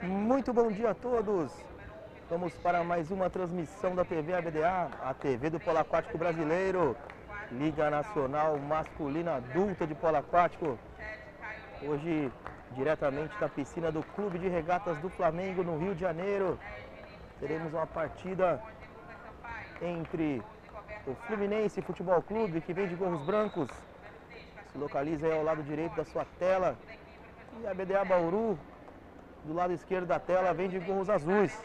Muito bom dia a todos. Vamos para mais uma transmissão da TV ABDA, a TV do Polo Aquático Brasileiro, Liga Nacional Masculina Adulta de Polo Aquático. Hoje, diretamente da piscina do Clube de Regatas do Flamengo, no Rio de Janeiro, teremos uma partida entre o Fluminense Futebol Clube, que vem de gorros brancos, se localiza aí ao lado direito da sua tela, e a ABDA Bauru, do lado esquerdo da tela, vem de gorros azuis.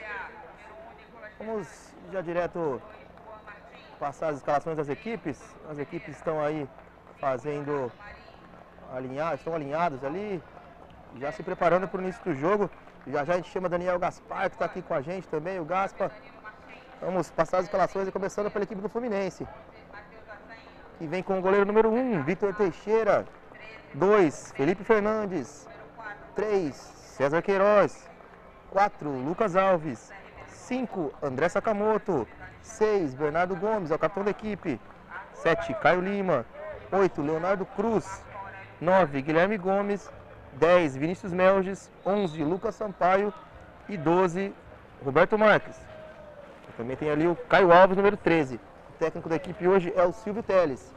Vamos já direto passar as escalações das equipes. As equipes estão aí fazendo estão alinhados ali, já se preparando para o início do jogo. Já já a gente chama Daniel Gaspar, que está aqui com a gente também, o Gaspa. Vamos passar as escalações e começando pela equipe do Fluminense, que vem com o goleiro número 1, Vitor Teixeira. 2, Felipe Fernandes. 3, César Queiroz. 4, Lucas Alves. 5, André Sakamoto. 6, Bernardo Gomes, é o capitão da equipe. 7, Caio Lima. 8, Leonardo Cruz. 9, Guilherme Gomes. 10, Vinícius Melges. 11, Lucas Sampaio. E 12, Roberto Marques. Também tem ali o Caio Alves, número 13. O técnico da equipe hoje é o Silvio Teles.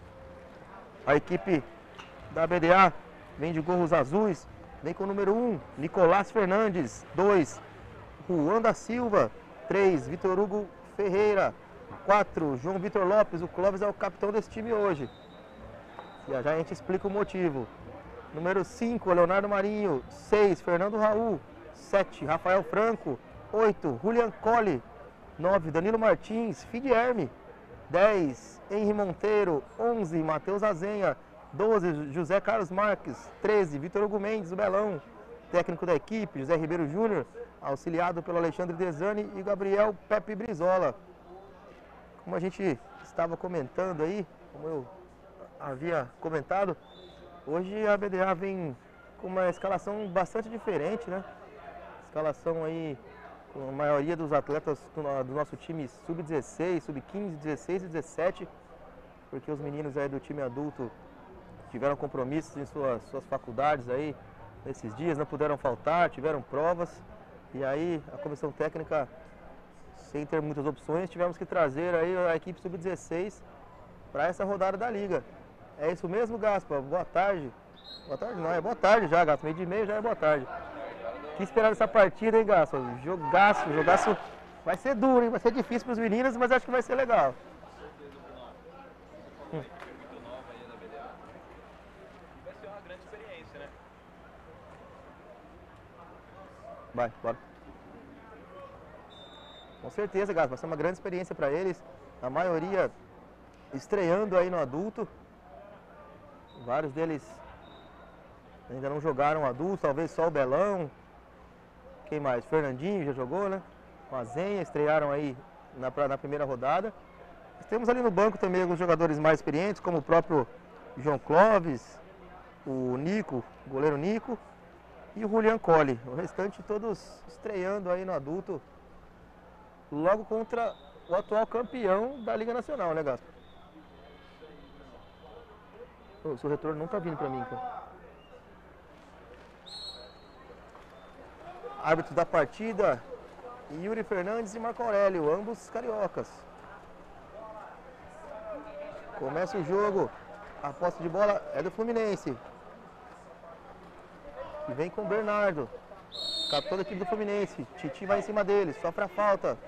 A equipe da ABDA vem de gorros azuis. Vem com o número 1, Nicolás Fernandes. 2, Juan da Silva. 3, Vitor Hugo Ferreira. 4, João Vitor Lopes. O Clóvis é o capitão desse time hoje. Já já a gente explica o motivo. Número 5, Leonardo Marinho. 6, Fernando Raul. 7, Rafael Franco. 8, Julian Colli. 9, Danilo Martins, Fidierme. 10, Henri Monteiro. 11, Matheus Azenha. 12, José Carlos Marques. 13, Vitor Hugo Mendes, o Belão. Técnico da equipe, José Ribeiro Júnior, auxiliado pelo Alexandre Desani e Gabriel Pepe Brizola. Como a gente estava comentando aí, como eu havia comentado, hoje a ABDA vem com uma escalação bastante diferente, né? Escalação aí com a maioria dos atletas do nosso time sub-16, sub-15, 16 e 17, porque os meninos aí do time adulto tiveram compromissos em suas faculdades aí nesses dias, não puderam faltar, tiveram provas, e aí a comissão técnica, sem ter muitas opções, tivemos que trazer aí a equipe sub-16 para essa rodada da liga. É isso mesmo, Gaspa? Boa tarde. Boa tarde não, é boa tarde já, Gaspa. Meio de meio já é boa tarde. O que esperar dessa partida, hein, Gaspa? Jogaço. Vai ser duro, hein? Vai ser difícil para os meninos, mas acho que vai ser legal. Vai, bora. Com certeza, Gaspa, vai ser uma grande experiência para eles. A maioria estreando aí no adulto. Vários deles ainda não jogaram adulto, talvez só o Belão. Quem mais? Fernandinho já jogou, né? Com a Zenha, estrearam aí na primeira rodada. Temos ali no banco também alguns jogadores mais experientes, como o próprio João Clóvis, o Nico, o goleiro Nico, e o Julian Colli. O restante todos estreando aí no adulto, logo contra o atual campeão da Liga Nacional, né, Gaspa? O seu retorno não tá vindo pra mim, cara. Árbitros da partida, Yuri Fernandes e Marco Aurélio, ambos cariocas. Começa o jogo, a posse de bola é do Fluminense. E vem com o Bernardo, capitão da equipe do Fluminense. Titi vai em cima dele, sofre a falta.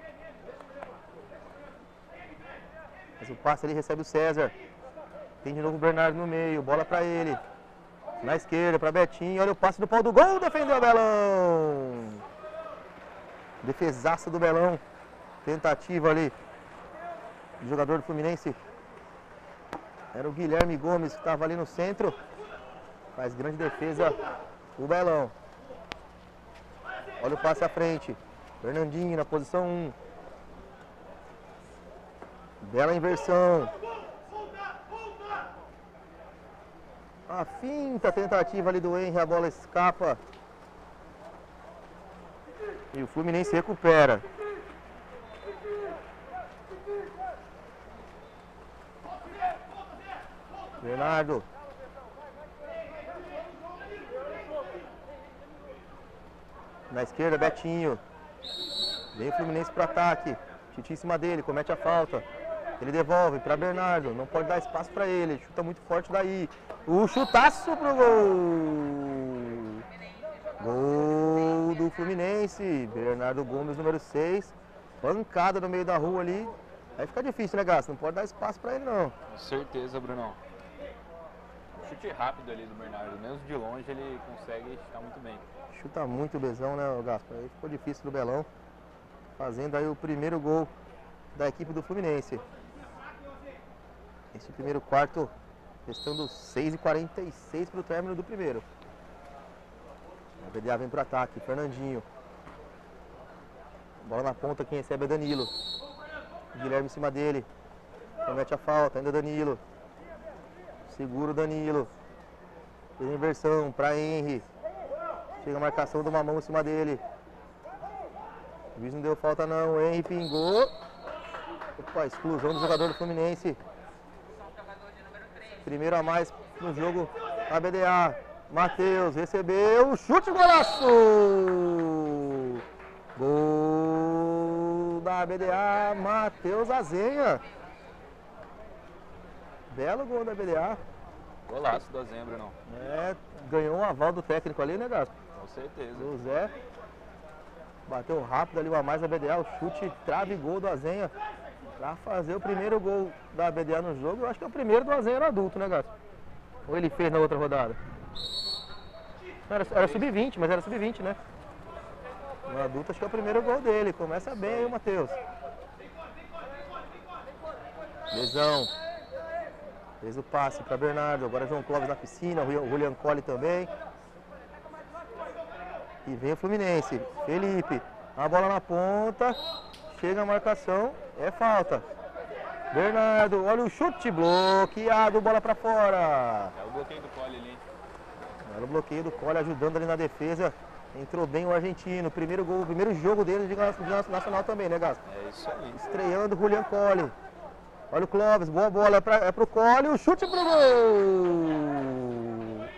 Mas o passe ali recebe o César. Tem de novo o Bernardo no meio, bola pra ele. Na esquerda, pra Betinho, olha o passe do pau do gol, defendeu o Belão. Defesaça do Belão. Tentativa ali. O jogador do Fluminense era o Guilherme Gomes, que estava ali no centro. Faz grande defesa o Belão. Olha o passe à frente. Fernandinho na posição 1. Bela inversão. A finta tentativa ali do Henry, a bola escapa. E o Fluminense recupera. Bernardo. Na esquerda, Betinho. Vem o Fluminense pro ataque. Titi em cima dele, comete a falta. Ele devolve para Bernardo, não pode dar espaço para ele, chuta muito forte daí. O chutaço pro gol! Gol do Fluminense, Bernardo Gomes, número 6. Pancada no meio da rua ali. Aí fica difícil, né, Gasto? Não pode dar espaço para ele, não. Com certeza, Brunão. Chute rápido ali do Bernardo, mesmo de longe ele consegue chutar muito bem. Chuta muito o Bezão, né, Gaspar? Aí ficou difícil do Belão. Fazendo aí o primeiro gol da equipe do Fluminense. Esse primeiro quarto, restando 6h46 para o término do primeiro. A BDA vem para o ataque, Fernandinho. Bola na ponta, quem recebe é Danilo. Guilherme em cima dele. Comete a falta, ainda Danilo. Segura o Danilo. Fez a inversão para Henry. Chega a marcação do Mamão em cima dele. O juiz não deu falta não, o Henry pingou. Opa, exclusão do jogador do Fluminense. Primeiro a mais no jogo a BDA. Matheus recebeu, chute, golaço! Gol da BDA, Matheus Azenha. Belo gol da BDA. Golaço do Azenha, Brunão. É, ganhou um aval do técnico ali, né, Gaspar? Com certeza. O Zé bateu rápido ali o a mais da BDA, o chute, trave e gol do Azenha para fazer o primeiro gol da BDA no jogo. Eu acho que é o primeiro do Azenha no adulto, né, Gato? Ou ele fez na outra rodada? Era sub-20, mas era sub-20, né? No adulto acho que é o primeiro gol dele. Começa bem aí o Matheus. Lesão. Fez o passe para Bernardo. Agora João Clóvis na piscina, o Julian Colli também. E vem o Fluminense. Felipe. A bola na ponta. Chega a marcação. É falta. Bernardo. Olha o chute. Bloqueado. Bola para fora. É o bloqueio do Colli ali. Era o bloqueio do Colli ajudando ali na defesa. Entrou bem o argentino. Primeiro gol, primeiro jogo dele de nacional também, né, Gato? É isso aí. Estreando o Julian Colli. Olha o Clóvis. Boa bola. É pro Colli. O chute pro gol.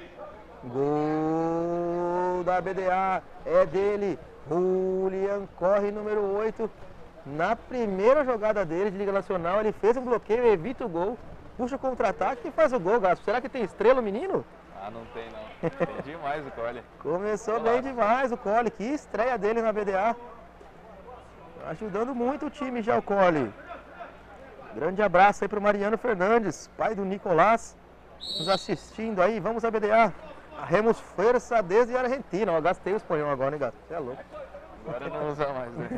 Gol da BDA, é dele, Julian corre, número 8, na primeira jogada dele de Liga Nacional, ele fez um bloqueio, evita o gol, puxa o contra-ataque e faz o gol, Gato. Será que tem estrela o menino? Ah, não tem não, tem demais o Colli. Começou bem demais o Colli, que estreia dele na BDA, ajudando muito o time já o Colli. Grande abraço aí pro Mariano Fernandes, pai do Nicolás, nos assistindo aí, vamos à BDA. Remos força desde a Argentina. Eu gastei o espanhol agora, né, Gato? Você é louco. Agora não usa mais, né?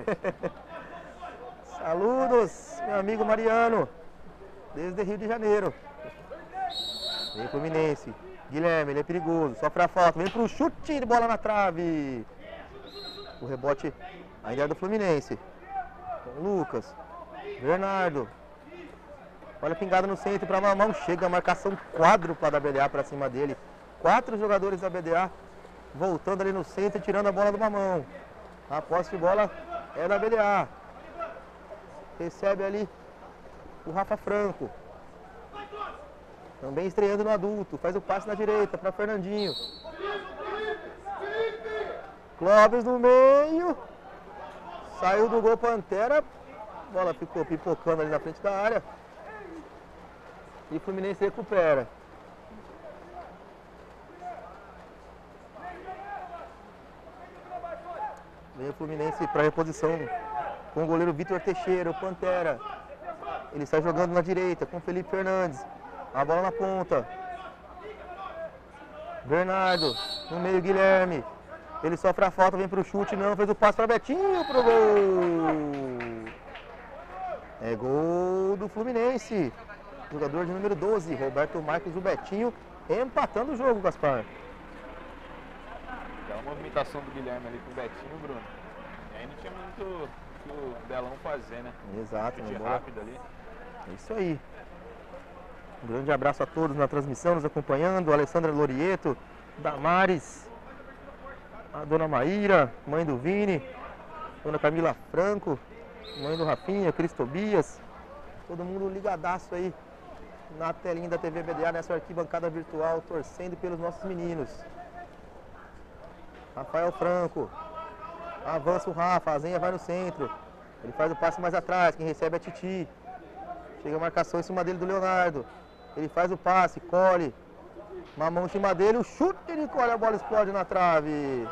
Saludos, meu amigo Mariano. Desde Rio de Janeiro. Vem Fluminense. Guilherme, ele é perigoso. Sofre a falta. Vem pro chute de bola na trave. O rebote ainda é do Fluminense. Com Lucas. Bernardo. Olha a pingada no centro para Mamão. Chega a marcação quádrupla da BDA para cima dele. 4 jogadores da BDA voltando ali no centro e tirando a bola do Mamão. A posse de bola é da BDA. Recebe ali o Rafa Franco. Também estreando no adulto. Faz o passe na direita para Fernandinho. Clóvis no meio. Saiu do gol Pantera. A bola ficou pipocando ali na frente da área. E o Fluminense recupera. Vem o Fluminense para reposição com o goleiro Vitor Teixeira, o Pantera. Ele sai jogando na direita com o Felipe Fernandes. A bola na ponta. Bernardo, no meio Guilherme. Ele sofre a falta, vem para o chute, não. Fez o passe para Betinho pro gol. É gol do Fluminense. Jogador de número 12, Roberto Marques, o Betinho, empatando o jogo, Gaspar. Aquela movimentação do Guilherme ali com o Betinho, Bruno. E aí não tinha muito o que o Belão fazer, né? Exato, Chute bola rápido ali. É isso aí. Um grande abraço a todos na transmissão, nos acompanhando. Alessandra Lorieto, Damares, a dona Maíra, mãe do Vini, dona Camila Franco, mãe do Rafinha, Cristobias. Todo mundo ligadaço aí na telinha da TV BDA, nessa arquibancada virtual, torcendo pelos nossos meninos. Rafael Franco, Avança o Rafa, a Zenha vai no centro. Ele faz o passe mais atrás, quem recebe é a Titi. Chega a marcação em cima dele do Leonardo. Ele faz o passe, colhe. Uma mão em cima dele, o chute, ele colhe, a bola explode na trave.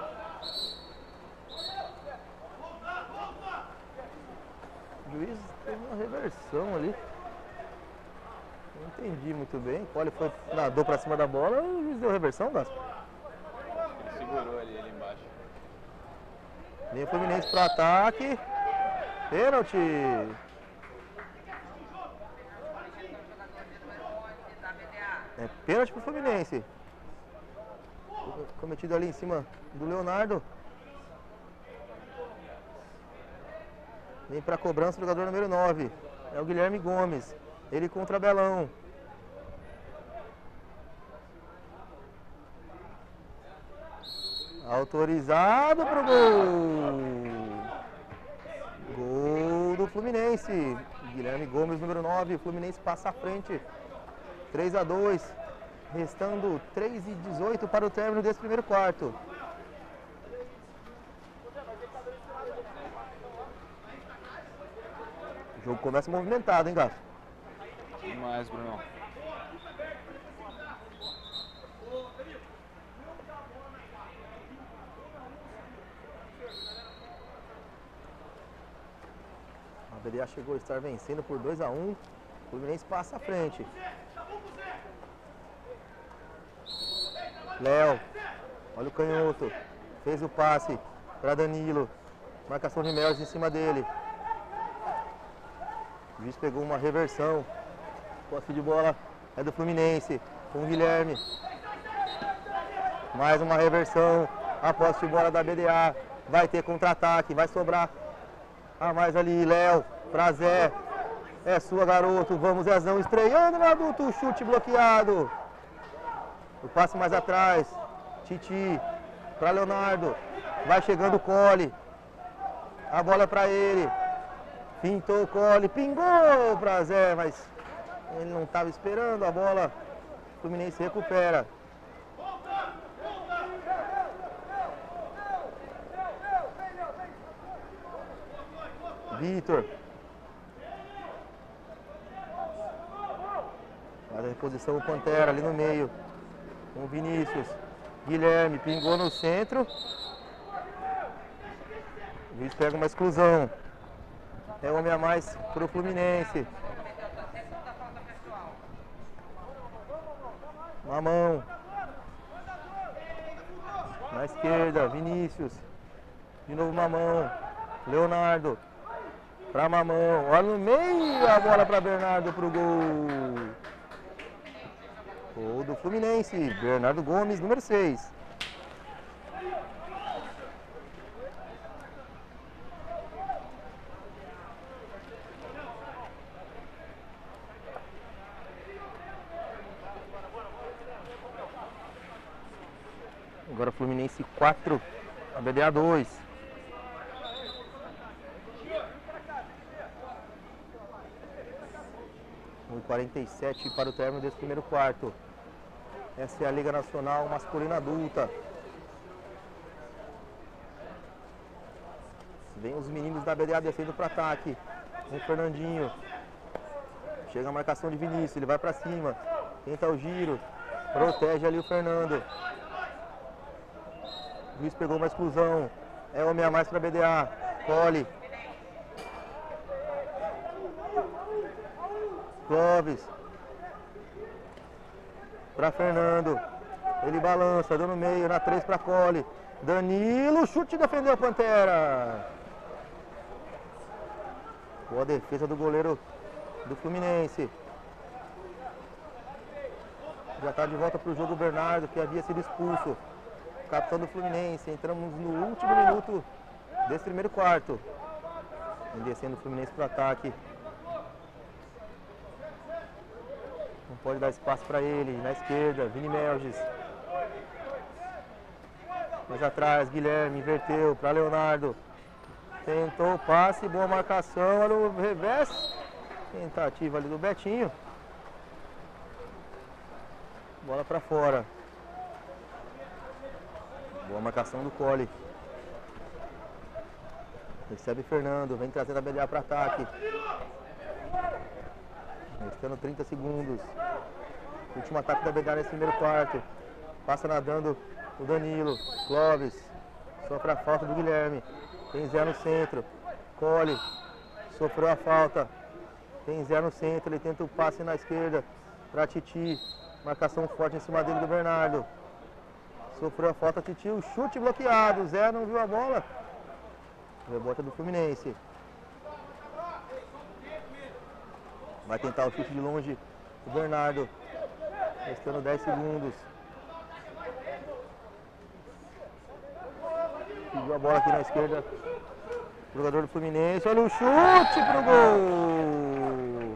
O juiz teve uma reversão ali. Não entendi muito bem. Colhe foi, nadou pra cima da bola, o juiz deu reversão, Gaspar? Ele segurou ali embaixo. Vem o Fluminense pro ataque. Pênalti. É pênalti pro Fluminense. Cometido ali em cima do Leonardo. Vem pra cobrança o jogador número 9. É o Guilherme Gomes. Ele contra Belão. Autorizado pro gol. Gol do Fluminense. Guilherme Gomes, número 9. O Fluminense passa à frente. 3-2. Restando 3:18 para o término desse primeiro quarto. O jogo começa movimentado, hein, Gato? Demais, Bruno. A BDA chegou a estar vencendo por 2-1. O Fluminense passa à frente. Léo, olha o canhoto. Fez o passe para Danilo. Marcação de Melges em cima dele. O juiz pegou uma reversão. Posse de bola é do Fluminense. Com o Guilherme. Mais uma reversão. A posse de bola da BDA. Vai ter contra-ataque. Vai sobrar a mais ali. Léo pra Zé. É sua, garoto. Vamos, Zezão. Estreando no adulto. Chute bloqueado. O passe mais atrás. Titi. Pra Leonardo. Vai chegando o Cole. A bola é pra ele. Pintou o Cole. Pingou pra Zé, mas ele não estava esperando a bola. O Fluminense recupera. Vitor. Faz a reposição o Pantera ali no meio. Com o Vinícius. Guilherme pingou no centro. O juiz pega uma exclusão. É homem a mais para o Fluminense. Mamão. Na esquerda, Vinícius. De novo Mamão. Leonardo. Para Mamão. Olha no meio a bola para Bernardo para o gol. Gol do Fluminense. Bernardo Gomes, número 6. Agora Fluminense 4, a BDA 2. Um 47 para o término desse primeiro quarto. Essa é a Liga Nacional Masculina Adulta. Vem os meninos da BDA descendo para ataque. Com o Fernandinho. Chega a marcação de Vinícius, ele vai para cima. Tenta o giro. Protege ali o Fernando. O juiz pegou uma exclusão. É homem a mais para a BDA. Cole. Clóvis. Para Fernando. Ele balança, dando meio, na 3 para Cole. Danilo, chute, defendeu a Pantera. Boa defesa do goleiro do Fluminense. Já está de volta para o jogo o Bernardo, que havia sido expulso. Capitão do Fluminense. Entramos no último minuto desse primeiro quarto. Descendo o Fluminense para o ataque. Não pode dar espaço para ele. Na esquerda, Vini Melges. Mais atrás, Guilherme inverteu para Leonardo. Tentou o passe, boa marcação. Olha o revés. Tentativa ali do Betinho. Bola para fora. Boa marcação do Cole. Recebe Fernando, vem trazendo a BDA para ataque. Restando 30 segundos. Último ataque da BDA nesse primeiro quarto. Passa nadando o Danilo. Clóvis. Sofre a falta do Guilherme. Tem Zé no centro. Colhe. Sofreu a falta. Tem Zé no centro. Ele tenta o passe na esquerda para Titi. Marcação forte em cima dele do Bernardo. Sofreu a falta, Titi. O chute bloqueado. Zé não viu a bola. Rebote do Fluminense. Vai tentar o chute de longe o Bernardo. Restando 10 segundos. Pediu a bola aqui na esquerda. Jogador do Fluminense. Olha o chute pro gol.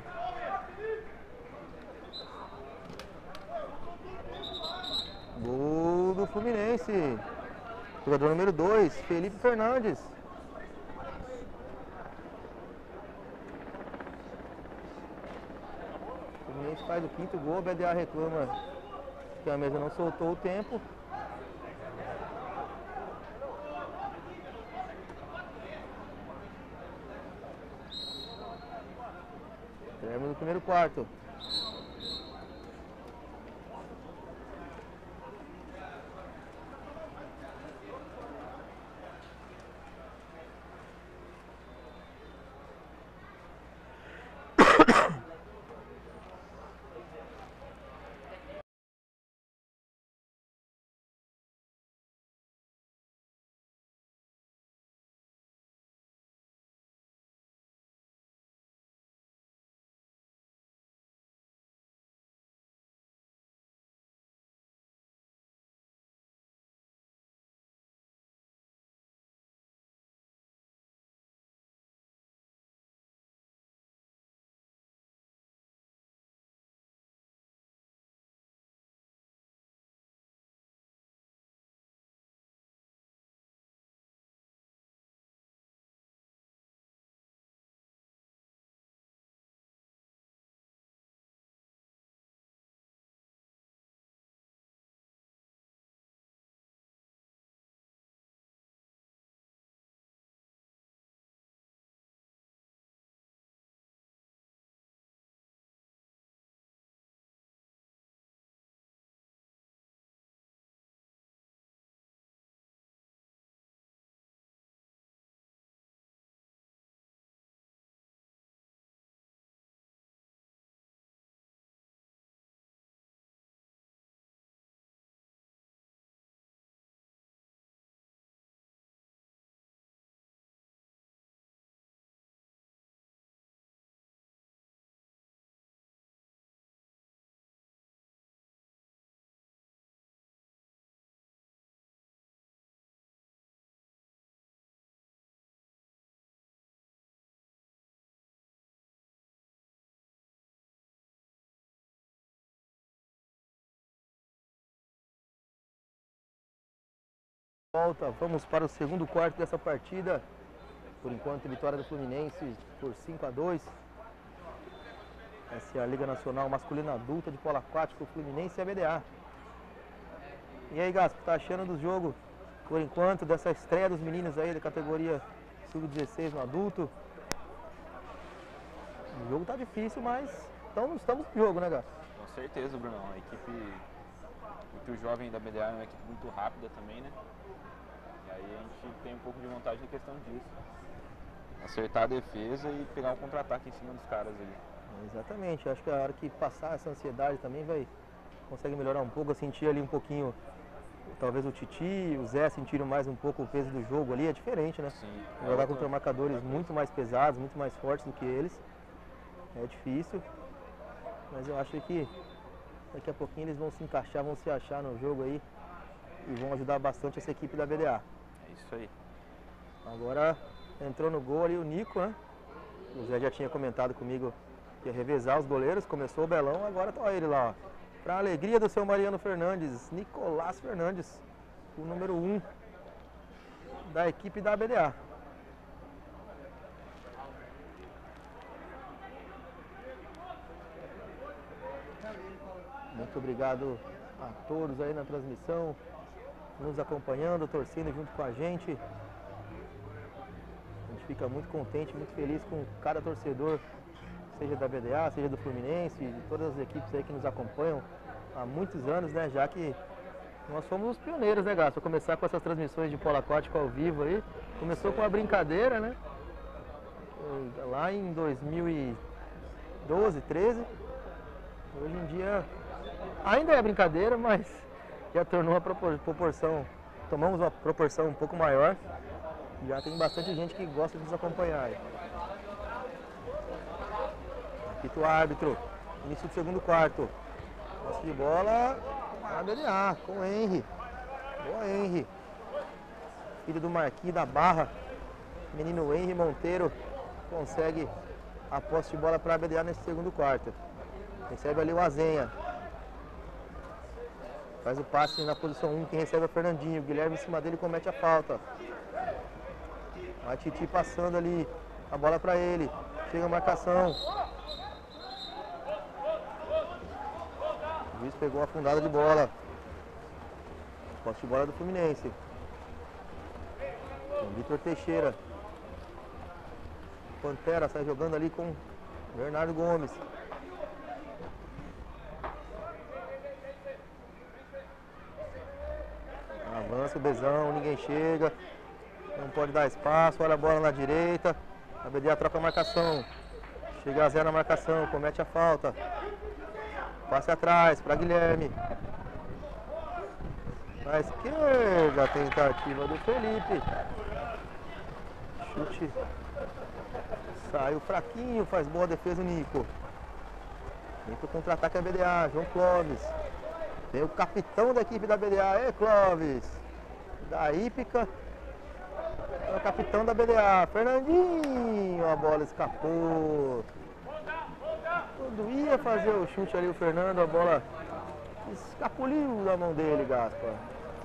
Gol do Fluminense. Jogador número 2, Felipe Fernandes. O Fluminense faz o 5º gol. A BDA reclama que a mesa não soltou o tempo. Término do primeiro quarto. Volta, vamos para o segundo quarto dessa partida. Por enquanto, vitória do Fluminense por 5-2. Essa é a Liga Nacional Masculina Adulta de Polo Aquático, Fluminense e a BDA. E aí, Gaspo, tá achando do jogo, por enquanto, dessa estreia dos meninos aí da categoria Sub-16 no adulto? O jogo tá difícil, mas estamos no jogo, né, Gaspo? Com certeza, Brunão. A equipe jovem da BDA é uma equipe muito rápida também, né? E aí a gente tem um pouco de vantagem na questão disso. Acertar a defesa e pegar um contra-ataque em cima dos caras ali. Exatamente, acho que a hora que passar essa ansiedade também consegue melhorar um pouco. Eu senti ali um pouquinho, talvez o Titi, o Zé sentiram mais um pouco o peso do jogo ali, é diferente, né? Sim. Jogar contra marcadores muito mais pesados, muito mais fortes do que eles, é difícil, mas eu acho que daqui a pouquinho eles vão se encaixar, vão se achar no jogo aí e vão ajudar bastante essa equipe da BDA. É isso aí. Agora entrou no gol ali o Nico, né? O Zé já tinha comentado comigo que ia revezar os goleiros, começou o Belão, agora tá ele lá, ó. Pra alegria do seu Mariano Fernandes, Nicolás Fernandes, o número 1 da equipe da BDA. Muito obrigado a todos aí na transmissão, nos acompanhando, torcendo junto com a gente. A gente gente fica muito contente, muito feliz com cada torcedor, seja da BDA, seja do Fluminense, de todas as equipes aí que nos acompanham há muitos anos, né? Já que nós fomos os pioneiros, né, Gato? Para começar com essas transmissões de polo aquático ao vivo aí. Começou com uma brincadeira, né? Lá em 2012, 13. Hoje em dia ainda é brincadeira, mas já tornou uma proporção, tomamos uma proporção um pouco maior. Já tem bastante gente que gosta de nos acompanhar aí. Apita o árbitro, início do segundo quarto. Posse de bola, a BDA com o Henry. Boa, Henry. Filho do Marquinhos da Barra. Menino Henry Monteiro consegue a posse de bola para a BDA nesse segundo quarto. Recebe ali o Azenha. Faz o passe na posição 1, quem recebe é o Fernandinho. O Guilherme em cima dele comete a falta. Vai Titi passando ali a bola para ele. Chega a marcação. O juiz pegou a fundada de bola. Posse de bola do Fluminense. Vitor Teixeira. Pantera sai jogando ali com Bernardo Gomes. Avança o Bezão, ninguém chega. Não pode dar espaço, olha a bola na direita. A BDA troca a marcação. Chega a Zé na marcação, comete a falta. Passe atrás para Guilherme. Na esquerda, a tentativa do Felipe. Chute. Saiu fraquinho, faz boa defesa o Nico. Vem pro contra-ataque a BDA, João Clóvis. Tem o capitão da equipe da BDA, Clóvis. Da Hípica. É o capitão da BDA, Fernandinho. A bola escapou. Quando ia fazer o chute ali o Fernando, a bola escapuliu da mão dele, Gaspa.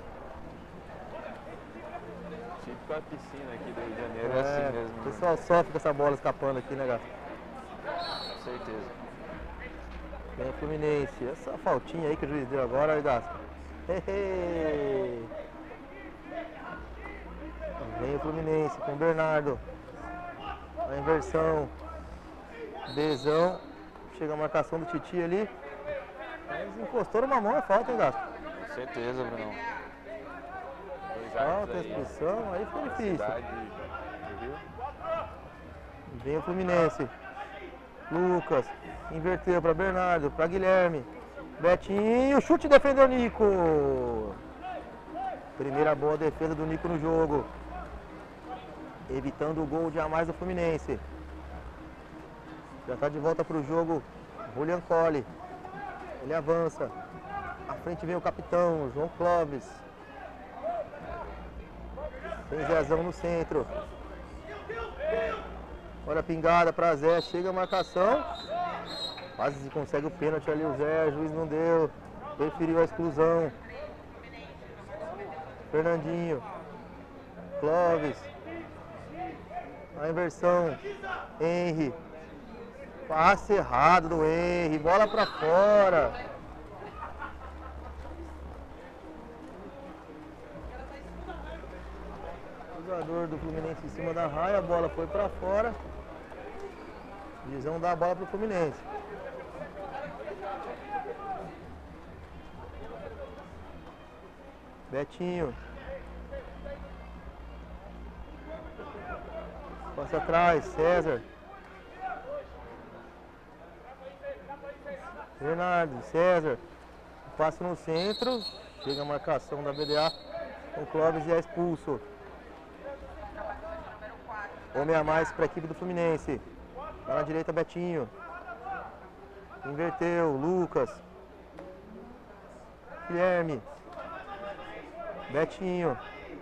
Tipo a piscina aqui do Rio de Janeiro, é assim mesmo. O pessoal sofre com essa bola escapando aqui, né, Gaspa? Com certeza. Vem o Fluminense. Essa faltinha aí que o juiz deu agora, aí, Gaspa. Vem o Fluminense com o Bernardo. A inversão. Bezão. Chega a marcação do Titi ali. Mas encostou numa mão, é falta, hein, Gaspa? Com certeza, Brunão. Falta, expulsão, aí fica difícil. Vem o Fluminense. Lucas. Inverteu para Bernardo, para Guilherme. Betinho, chute, defendeu o Nico. Primeira boa defesa do Nico no jogo. Evitando o gol de a mais do Fluminense. Já está de volta para o jogo Julian Colli. Ele avança. À frente vem o capitão, João Clóvis. Tem Zezão no centro. Olha a pingada para Zé. Chega a marcação. Quase consegue o pênalti ali o Zé. O juiz não deu. Preferiu a exclusão. Fernandinho. Clóvis. A inversão. Henry. Passe errado do Henry. Bola para fora. O jogador do Fluminense em cima da raia. A bola foi para fora. Visão dá a bola para o Fluminense. Betinho. Passa atrás, César. Bernardo, César. Passa no centro. Chega a marcação da BDA. O Clóvis e é expulso. Homem a mais para a equipe do Fluminense. Lá na direita, Betinho. Inverteu, Lucas. Guilherme. Betinho.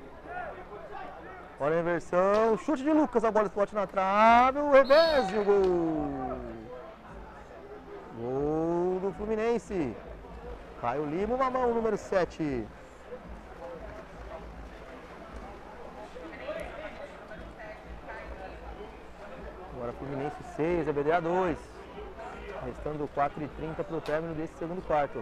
Olha a inversão. Chute de Lucas, a bola explode na trave. O revés e o gol. Gol do Fluminense. Caio Lima, uma mão, número 7. Agora Fluminense 6, a BDA 2. Restando 4h30 para o término desse segundo quarto.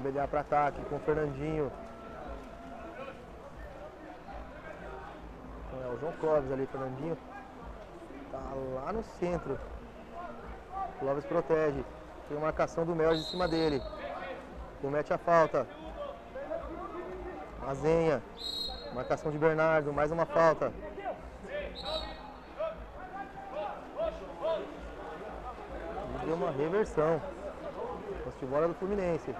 BDA para ataque com o Fernandinho. Então é o João Clóvis ali, Fernandinho. Tá lá no centro. Clóvis protege. Tem uma marcação do Melge em cima dele. Comete a falta. Azenha. Marcação de Bernardo. Mais uma falta. E deu uma reversão. Posse de bola do Fluminense.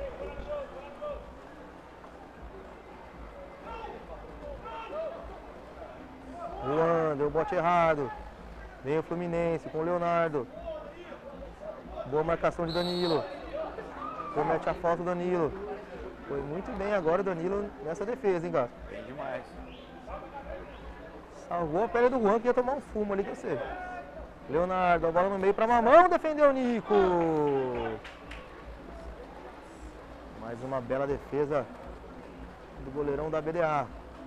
Juan, deu o bote errado. Vem o Fluminense com o Leonardo. Boa marcação de Danilo. Comete a falta o Danilo. Foi muito bem agora o Danilo nessa defesa, hein, gato? Bem demais. Salvou a pele do Juan que ia tomar um fumo ali com você. Leonardo, a bola no meio para Mamão, defendeu o Nico. Mais uma bela defesa do goleirão da BDA.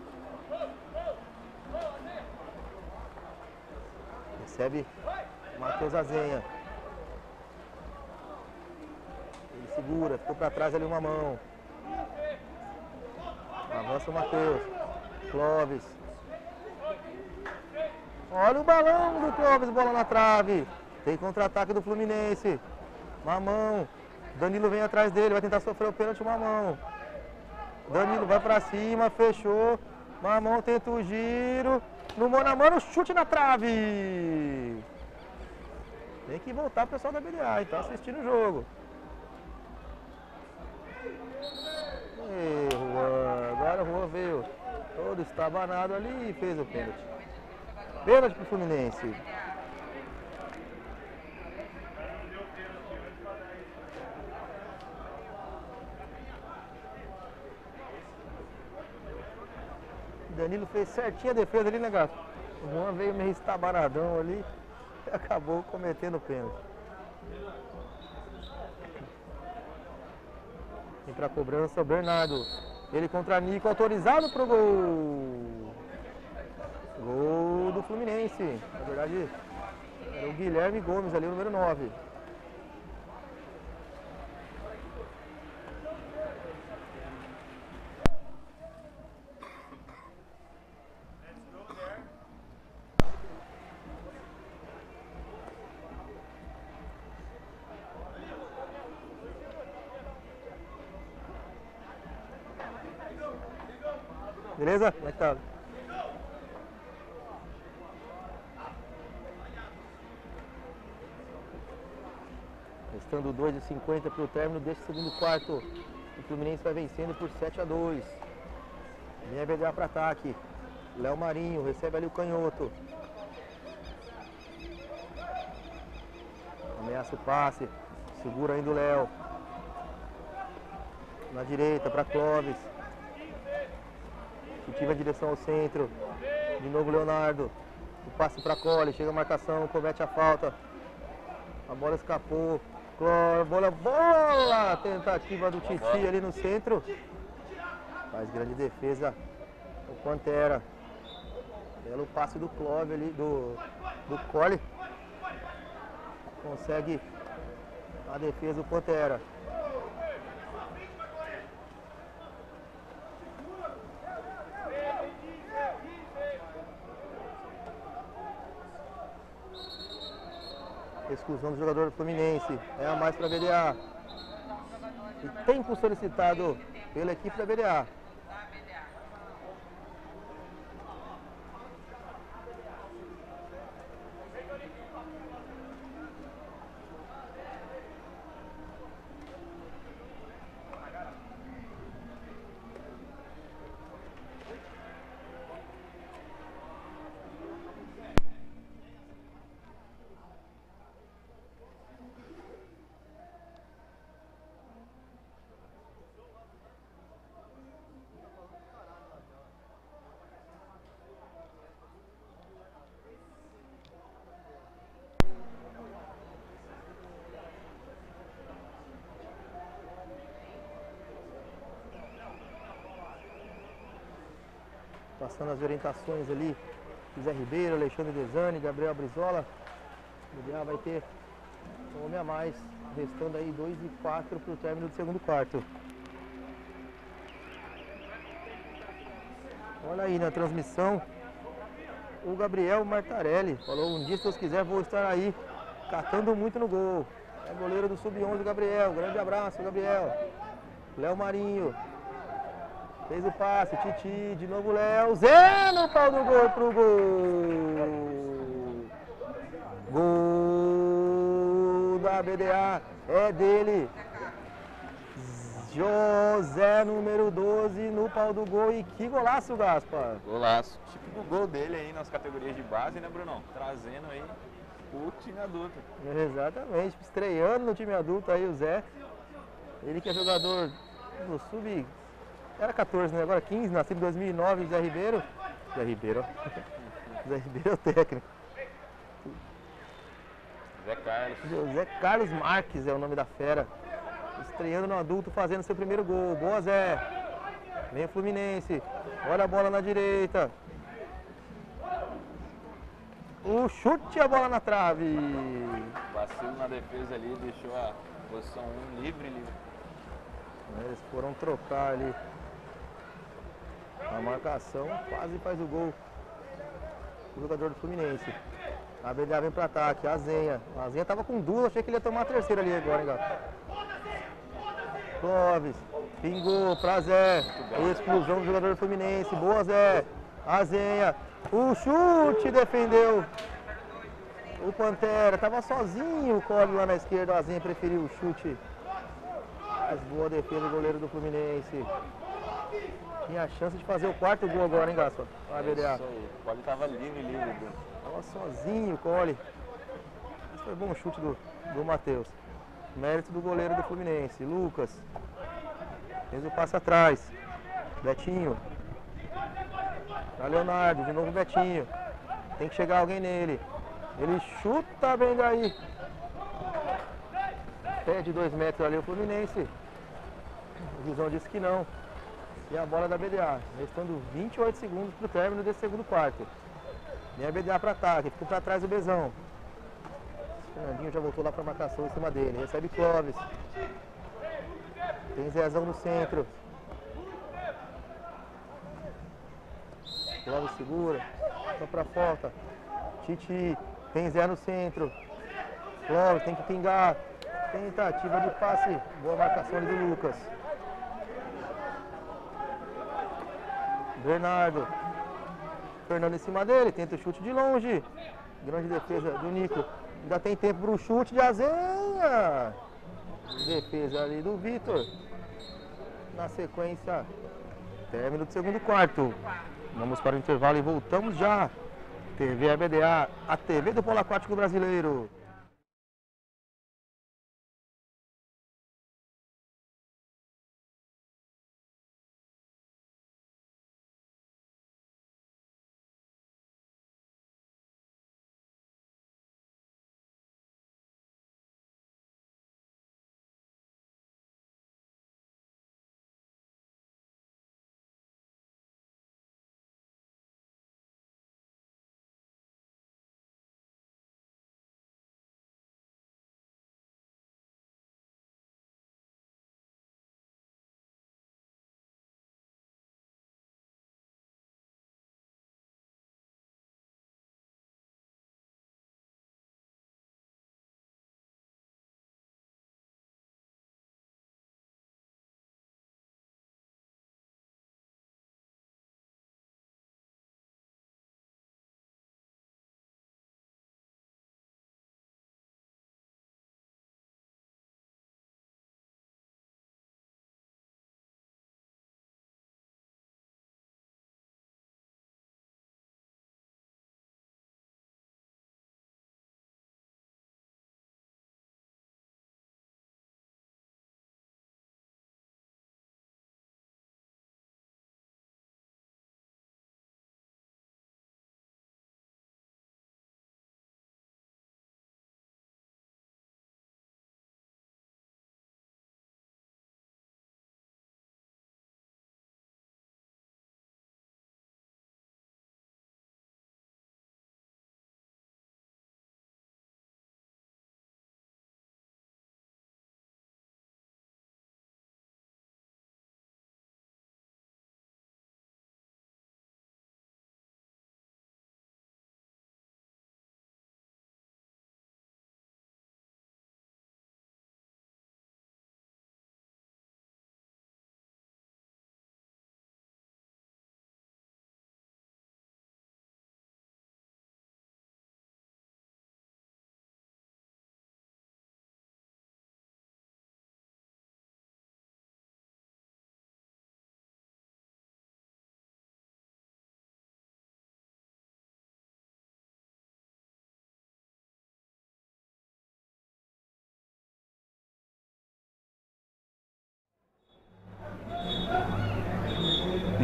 Recebe Matheus Azenha. Ele segura, ficou para trás ali uma mão. Avança o Matheus. Clóvis. Olha o balão do Clóvis, bola na trave. Tem contra-ataque do Fluminense. Mamão. Danilo vem atrás dele, vai tentar sofrer o pênalti, Mamão. Danilo vai pra cima, fechou. Mamão tenta o giro. No mano a mano, chute na trave. Tem que voltar o pessoal da BDA, então assistindo o jogo. Juan. Agora o Juan veio todo estabanado ali e fez o pênalti. Pênalti pro Fluminense. Danilo fez certinha a defesa ali, né, gato? O Juan veio meio estabanadão ali e acabou cometendo o pênalti. Vem pra cobrança o Bernardo. Ele contra Nico, autorizado pro gol. Gol do Fluminense. Na verdade, era o Guilherme Gomes ali, o número 9. Beleza? Como é que tá? Restando 2:50 para o término deste segundo quarto. O Fluminense vai vencendo por 7-2. Vem a BDA para ataque. Léo Marinho recebe ali o canhoto. Ameaça o passe. Segura ainda o Léo. Na direita para Clóvis. Cultiva a direção ao centro. De novo Leonardo. O passe para Cole. Chega a marcação. Comete a falta. A bola escapou. Bola! Tentativa do Titi ali no centro. Faz grande defesa o Pantera. Belo passe do Clóvis ali, do Cole. Consegue a defesa do Pantera. Exclusão do jogador do Fluminense. É a mais para a BDA. E tempo solicitado pela equipe da BDA. Passando as orientações ali, Zé Ribeiro, Alexandre Desani, Gabriel Brizola. O BDA vai ter um homem a mais Restando aí 2 e 4 para o término do segundo quarto. Olha aí na transmissão o Gabriel Martarelli. Falou, um dia se Deus quiser vou estar aí catando muito no gol. É goleiro do Sub-11 Gabriel. Grande abraço, Gabriel. Léo Marinho. Fez o passe, Titi, de novo Léo. Zé no pau do gol pro gol. Gol da BDA. É dele. José, número 12, no pau do gol. E que golaço, Gaspar. Golaço. Tipo do gol dele aí nas categorias de base, né, Brunão? Trazendo aí o time adulto. Exatamente. Estreando no time adulto aí o Zé. Ele que é jogador do sub... Era 14, né? Agora 15, nascido em 2009, Zé Ribeiro. Zé Ribeiro, ó. Zé Ribeiro é o técnico. Zé Carlos. Zé Carlos Marques é o nome da fera. Estreando no adulto, fazendo seu primeiro gol. Boa, Zé. Vem o Fluminense. Olha a bola na direita. O chute e a bola na trave. Vacilo na defesa ali, deixou a posição 1 livre. Eles foram trocar ali a marcação, quase faz o gol o jogador do Fluminense. A BDA vem para ataque, a Zenha. A Zenha tava com duas, achei que ele ia tomar a terceira ali agora, hein, gato. Clóvis, pingou pra Zé. Exclusão do jogador do Fluminense. Boa, Zé. A Zenha. O chute defendeu o Pantera. Tava sozinho o Clóvis lá na esquerda. A Zenha preferiu o chute. Mas boa defesa do goleiro do Fluminense. Tinha a chance de fazer o quarto gol agora, hein, Gaspar? A BDA. Isso aí. O Cole tava livre. Tava sozinho o Cole. Esse foi bom chute do Matheus. Mérito do goleiro do Fluminense. Lucas. Fez o passe atrás. Betinho. Pra Leonardo. De novo Betinho. Tem que chegar alguém nele. Ele chuta bem daí. Pede 2 metros ali o Fluminense. O Guizão disse que não. E a bola da BDA. Restando 28 segundos para o término desse segundo quarto. Vem a BDA para ataque. Ficou para trás o Bezão. O Fernandinho já voltou lá para marcação em cima dele. Recebe Clóvis. Tem Zezão no centro. Clóvis segura. Só para falta. Titi. Tem Zé no centro. Clóvis tem que pingar. Tentativa de passe. Boa marcação ali do Lucas. Bernardo. Fernando em cima dele. Tenta o chute de longe. Grande defesa do Nico. Ainda tem tempo para o chute de Azenha. Defesa ali do Vitor. Na sequência, término do segundo quarto. Vamos para o intervalo e voltamos já. TV ABDA, a TV do Polo Aquático Brasileiro.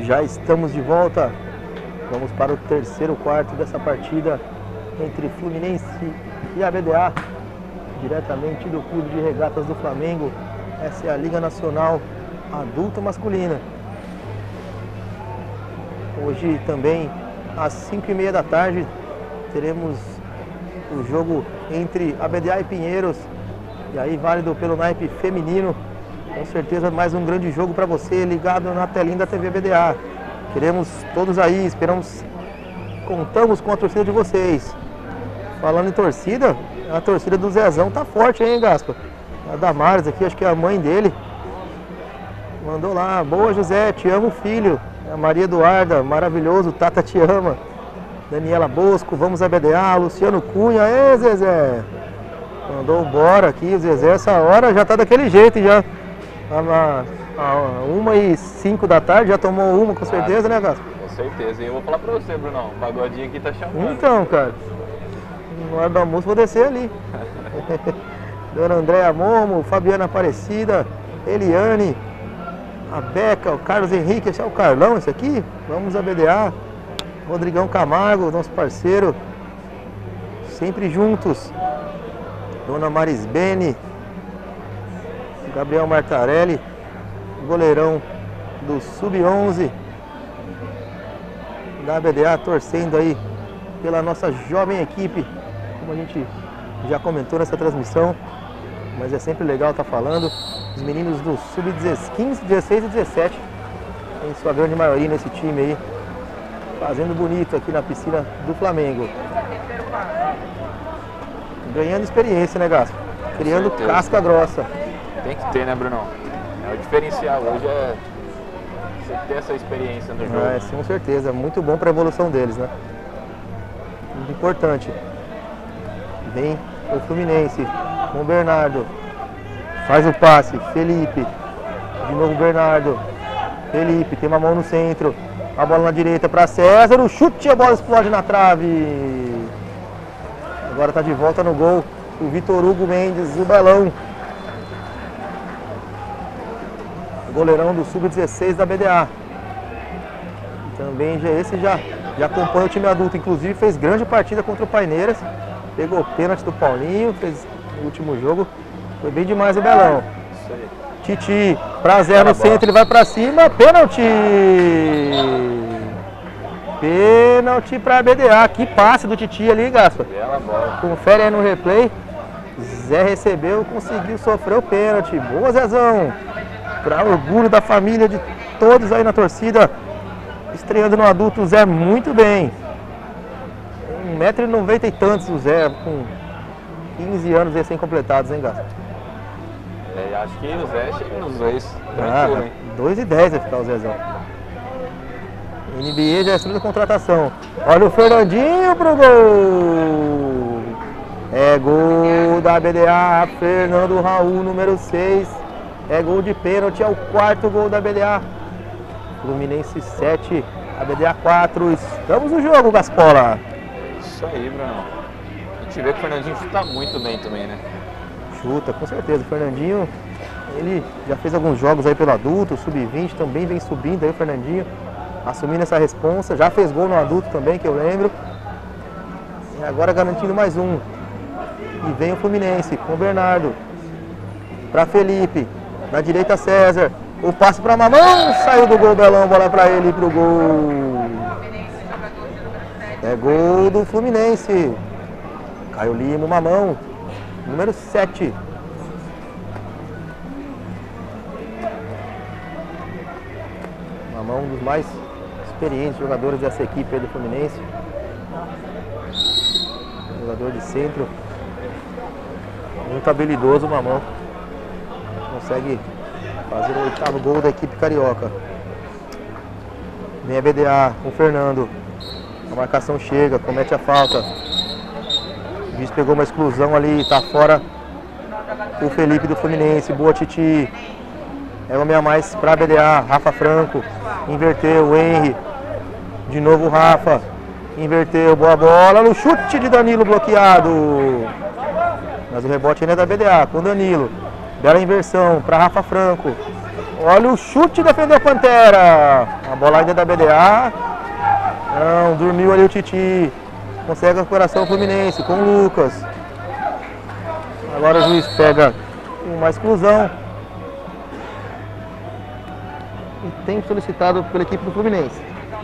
Já estamos de volta. Vamos para o terceiro quarto dessa partida entre Fluminense e ABDA, diretamente do Clube de Regatas do Flamengo. Essa é a Liga Nacional Adulta Masculina. Hoje também, às 5h30 da tarde, teremos o jogo entre ABDA e Pinheiros, e aí válido pelo naipe feminino. Com certeza mais um grande jogo para você ligado na telinha da TV ABDA. Queremos todos aí, contamos com a torcida de vocês. Falando em torcida, a torcida do Zezão tá forte, hein, Gaspa? A Damares aqui, acho que é a mãe dele. Mandou lá, boa José, te amo filho. A Maria Eduarda, maravilhoso, Tata te ama. Daniela Bosco, vamos ABDA, Luciano Cunha, ê Zezé. Mandou bora aqui, o Zezé essa hora já tá daquele jeito já. 1h05 da tarde, já tomou uma com certeza, né, Gaspa? Com certeza, e eu vou falar pra você, Brunão, o pagodinho aqui tá chamando. Então, cara, na hora do almoço vou descer ali. Dona Andréa Momo, Fabiana Aparecida, Eliane, a Beca, o Carlos Henrique, esse é o Carlão, esse aqui, vamos ABDA. Rodrigão Camargo, nosso parceiro, sempre juntos. Dona Marisbene, Gabriel Martarelli, goleirão do Sub-11 da ABDA, torcendo aí pela nossa jovem equipe, como a gente já comentou nessa transmissão, mas é sempre legal estar falando. Os meninos do Sub-15, 16 e 17, em sua grande maioria nesse time aí, fazendo bonito aqui na piscina do Flamengo. Ganhando experiência, né, Gaspa? Criando casca grossa. Tem que ter, né, Brunão? É o diferencial hoje, é você ter essa experiência no jogo. Sim, com certeza. Muito bom para a evolução deles, né? Muito importante. Vem o Fluminense com o Bernardo. Faz o passe. Felipe. De novo o Bernardo. Felipe tem uma mão no centro. A bola na direita para César. O chute, a bola explode na trave. Agora está de volta no gol o Vitor Hugo Mendes, o Belão. Goleirão do Sub-16 da ABDA. Também esse já acompanha o time adulto, inclusive fez grande partida contra o Paineiras. Pegou o pênalti do Paulinho, fez o último jogo. Foi bem demais o Belão. Isso aí. Titi, pra Zé no centro, ele vai pra cima, pênalti! Pênalti pra ABDA, que passe do Titi ali, Gaspa. Bela bola. Confere aí no replay. Zé recebeu, conseguiu sofrer o pênalti. Boa, Zezão! Para orgulho da família, de todos aí na torcida, estreando no adulto, o Zé muito bem. 1,90 m e tantos o Zé, com 15 anos recém-completados, hein, Gaspa? Acho que o Zé chega nos dois. 2,10 vai ficar o Zezão. NBA já é a segunda contratação. Olha o Fernandinho pro gol! É gol da ABDA, Fernando Raul, número 6. É gol de pênalti, é o quarto gol da ABDA. Fluminense 7, ABDA 4. Estamos no jogo, Gaspola. Isso aí, Bruno. A gente vê que o Fernandinho chuta muito bem também, né? Chuta, com certeza. O Fernandinho, ele já fez alguns jogos aí pelo adulto, Sub-20 também vem subindo aí o Fernandinho, assumindo essa responsa. Já fez gol no adulto também, que eu lembro. E agora garantindo mais um. E vem o Fluminense com o Bernardo. Para Felipe. Na direita, César. O passe para Mamão. Saiu do gol, Belão. Bola para ele pro gol. É gol do Fluminense. Caio Lima, Mamão. Número 7. Mamão, um dos mais experientes jogadores dessa equipe aí do Fluminense. Jogador de centro. Muito habilidoso, o Mamão. Consegue fazer o 8º gol da equipe carioca. Vem a ABDA com o Fernando. A marcação chega, comete a falta. O juiz pegou uma exclusão ali, tá fora o Felipe do Fluminense. Boa, Titi. É homem a mais para a ABDA. Rafa Franco. Inverteu, o Henry. De novo o Rafa. Inverteu, boa bola. No chute de Danilo bloqueado. Mas o rebote ainda é da ABDA com Danilo. Bela inversão para Rafa Franco. Olha o chute, defendeu a Pantera. A bola ainda da BDA. Não, dormiu ali o Titi. Consegue a recuperação Fluminense com o Lucas. Agora o juiz pega uma exclusão. E tem solicitado pela equipe do Fluminense.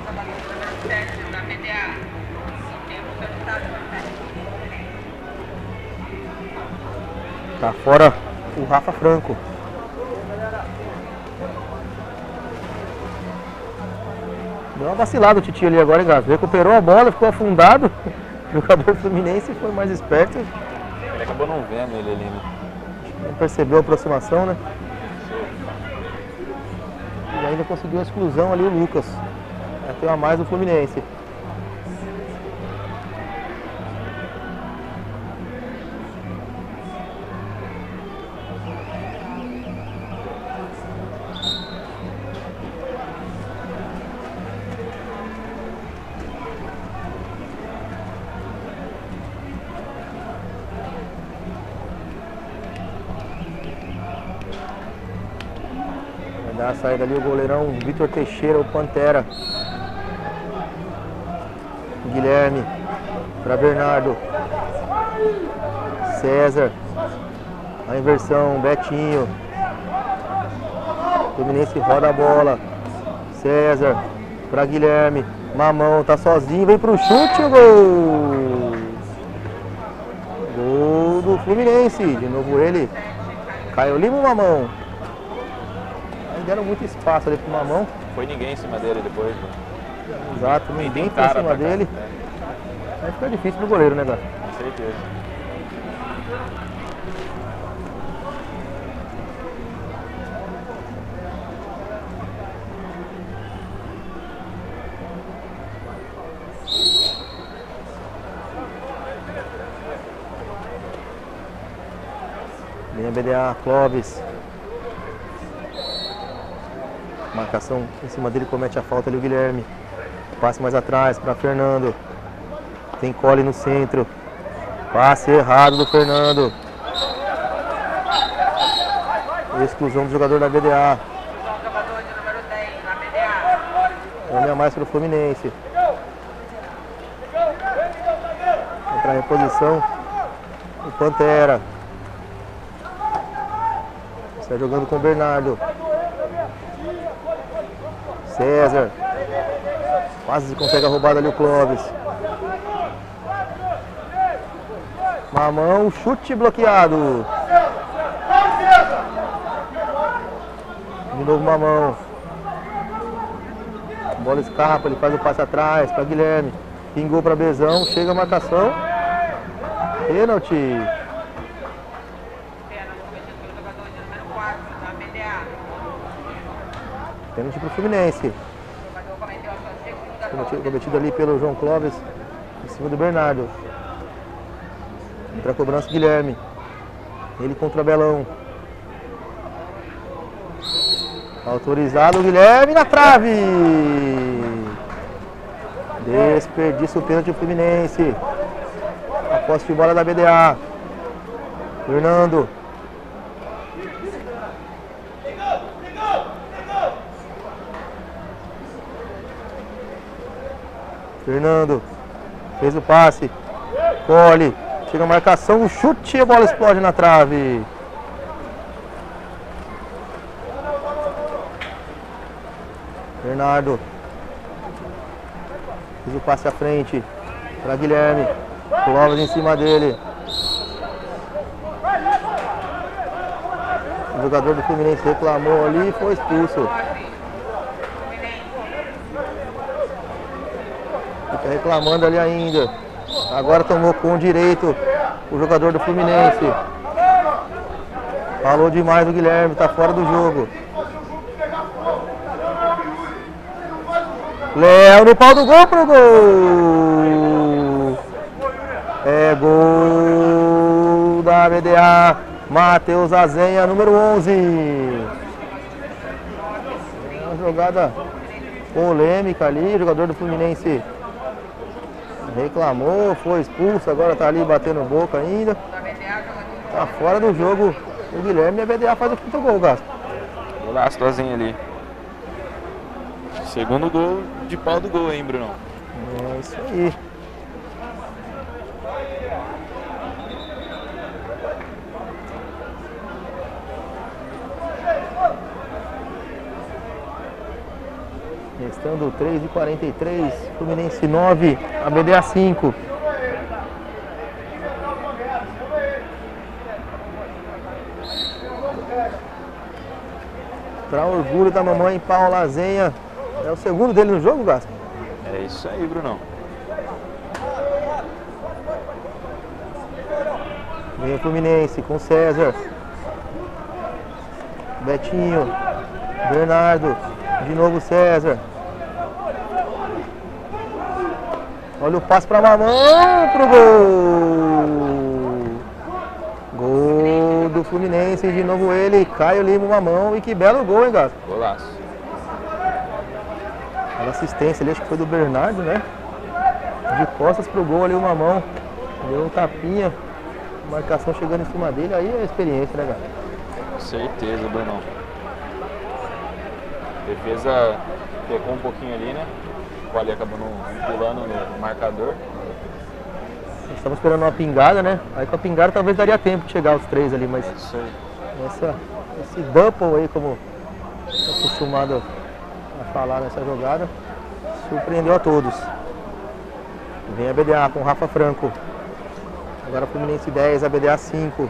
Tá fora o Rafa Franco. Deu uma vacilada o Titi ali agora, hein, Gato? Recuperou a bola, ficou afundado. O jogador Fluminense foi mais esperto. Ele acabou não vendo ele ali, né? Não percebeu a aproximação, né? E ainda conseguiu a exclusão ali o Lucas. Tem a mais do Fluminense. Dá a saída ali o goleirão Vitor Teixeira, o Pantera. Guilherme para Bernardo. César. A inversão, Betinho. Fluminense roda a bola. César para Guilherme. Mamão tá sozinho, vem pro chute, o gol! Gol do Fluminense. De novo ele. Caio Lima, Mamão. Deram muito espaço ali pro Mamão. Foi ninguém em cima dele depois. Exato, ninguém foi em cima dele. Aí fica difícil pro goleiro, né, Gato? Com certeza. Linha BDA, Clóvis. Marcação em cima dele, comete a falta ali o Guilherme. Passe mais atrás para Fernando. Tem Cole no centro. Passe errado do Fernando. Exclusão do jogador da BDA. Homem a mais para o Fluminense. Para a reposição, o Pantera. Está jogando com o Bernardo. César. Quase consegue a roubada ali o Clóvis. Mamão, chute bloqueado. De novo Mamão. A bola escapa, ele faz o passe atrás para Guilherme. Pingou para Bezão, chega a marcação. Pênalti. Pênalti para o Fluminense. Cometido ali pelo João Clóvis em cima do Bernardo. Entra a cobrança Guilherme. Ele contra Belão. Autorizado o Guilherme na trave. Desperdício o pênalti do Fluminense. A posse de bola da BDA. Fernando. Fernando fez o passe, Cole, chega a marcação, o chute e a bola explode na trave. Bernardo fez o passe à frente para Guilherme, Clóvis em cima dele. O jogador do Fluminense reclamou ali e foi expulso. Fica reclamando ali ainda. Agora tomou com direito o jogador do Fluminense. Falou demais o Guilherme, tá fora do jogo. Léo no pau do gol pro gol. É gol da BDA. Matheus Azenha, número 11. Uma jogada polêmica ali, o jogador do Fluminense reclamou, foi expulso, agora tá ali batendo boca ainda. Tá fora do jogo o Guilherme e a BDA faz o quinto gol, Gasto. Golaço do Azen ali. Segundo gol de pau do gol, hein, Brunão? É isso aí. Restando 3:43, Fluminense 9, ABDA 5. Para orgulho da mamãe Paula Azenha. É o segundo dele no jogo, Gasco? É isso aí, Brunão. Vem o Fluminense com César. Betinho. Bernardo. De novo César. Olha o passe para mamãe pro gol. Gol do Fluminense. De novo ele, Caio Lima, Mamão. E que belo gol, hein, Gato? Golaço. A assistência ali, acho que foi do Bernardo, né? De costas pro gol ali o Mamão. Deu um tapinha. Marcação chegando em cima dele. Aí é a experiência, né, Gato? Com certeza, Brunão. Defesa pecou um pouquinho ali, né? O ali acabou pulando no marcador. Estamos esperando uma pingada, né? Aí com a pingada talvez daria tempo de chegar aos 3 ali, mas Isso aí. esse double aí, como é acostumado a falar nessa jogada, surpreendeu a todos. Vem a BDA com o Rafa Franco. Agora Fluminense 10, a BDA 5.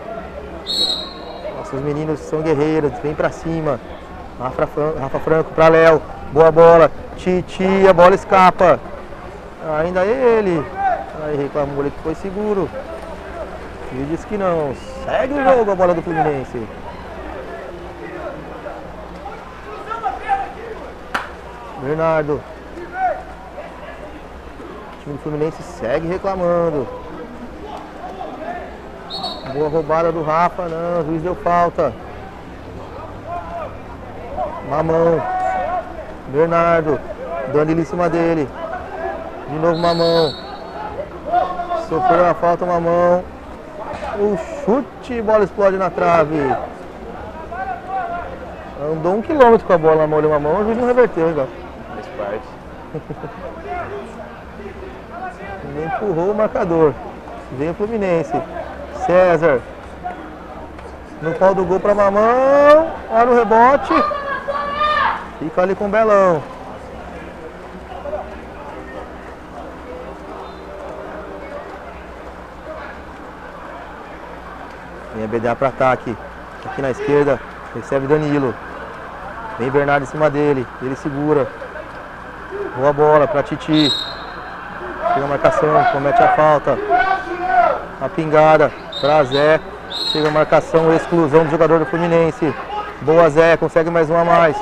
Nossos meninos são guerreiros, vem pra cima. Rafa Franco para Léo, boa bola, Titi, a bola escapa, ainda ele, aí reclamou ele que foi seguro, e disse que não, segue o jogo a bola do Fluminense. Bernardo, o time do Fluminense segue reclamando, boa roubada do Rafa, não, o juiz deu falta. Mamão, Bernardo, Danilo em cima dele, de novo Mamão, sofreu a falta Mamão, o chute, bola explode na trave, andou 1 quilômetro com a bola na mão do Mamão, o juiz não reverteu, hein, Gato? Faz parte. Ele empurrou o marcador, vem o Fluminense, César, no pau do gol para Mamão, olha o rebote. Fica ali com o Belão. Vem a BDA para ataque. Aqui na esquerda. Recebe Danilo. Vem Bernardo em cima dele. Ele segura. Boa bola para Titi. Chega a marcação. Comete a falta. A pingada para Zé. Chega a marcação. Exclusão do jogador do Fluminense. Boa Zé. Consegue mais uma a mais.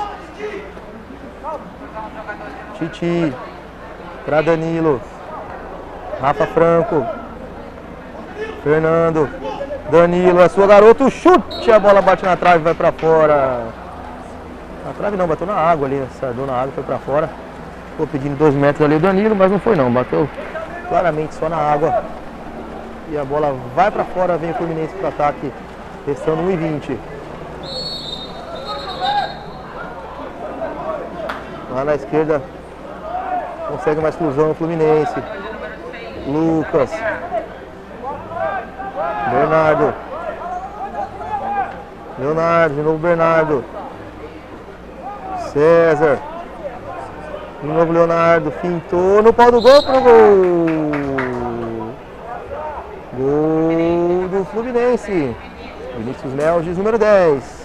Titi, para Danilo, Rafa Franco, Fernando, Danilo, é sua garoto, chute, a bola bate na trave e vai para fora. Na trave não, bateu na água ali, sardou na água, foi para fora. Ficou pedindo 2 metros ali o Danilo, mas não foi não, bateu claramente só na água. E a bola vai para fora, vem o Fluminense para ataque, restando 1:20. Lá na esquerda, consegue mais exclusão no Fluminense. Lucas. Bernardo. Leonardo, de novo Bernardo. César. De novo Leonardo. Fintou no pau do gol pro gol. Gol do Fluminense. Vinícius Melges, número 10.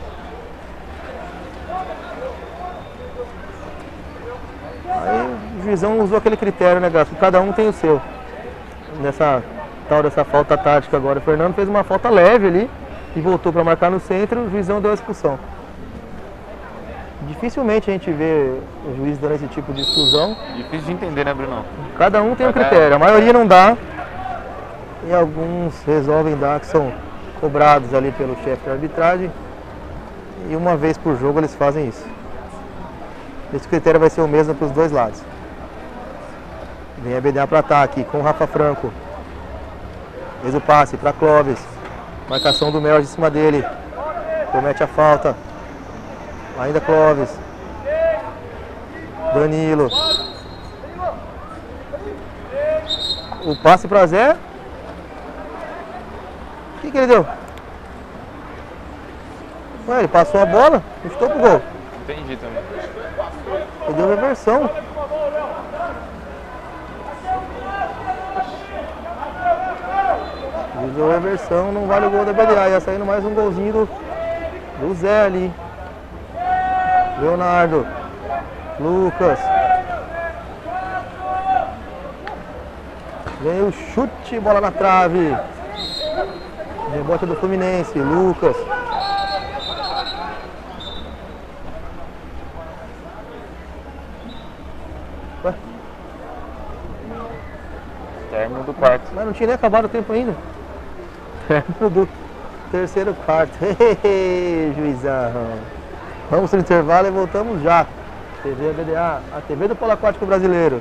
O juizão usou aquele critério, né, Gato? Cada um tem o seu. Nessa falta tática agora. O Fernando fez uma falta leve ali e voltou para marcar no centro, o juizão deu a expulsão. Dificilmente a gente vê o juiz dando esse tipo de exclusão. Difícil de entender, né, Bruno? Cada um tem um critério. A maioria não dá. E alguns resolvem dar, que são cobrados ali pelo chefe de arbitragem. E uma vez por jogo eles fazem isso. Esse critério vai ser o mesmo para os dois lados. Vem a BDA para ataque com o Rafa Franco. Fez o passe para Clóvis. Marcação do Melges em cima dele. Comete a falta. Ainda Clóvis. Danilo. O passe para Zé. O que ele deu? Ué, ele passou a bola e chutou pro gol. Entendi também. Ele deu reversão. Ele deu reversão, não vale o gol da BDA. Ia saindo mais um golzinho do Zé ali. Leonardo. Lucas. Vem o chute, bola na trave. Rebote do Fluminense, Lucas. Ué? Término do quarto. Mas não tinha nem acabado o tempo ainda. Término do terceiro quarto. Juizão. Vamos no intervalo e voltamos já. TV BDA, a TV do Polo Aquático Brasileiro.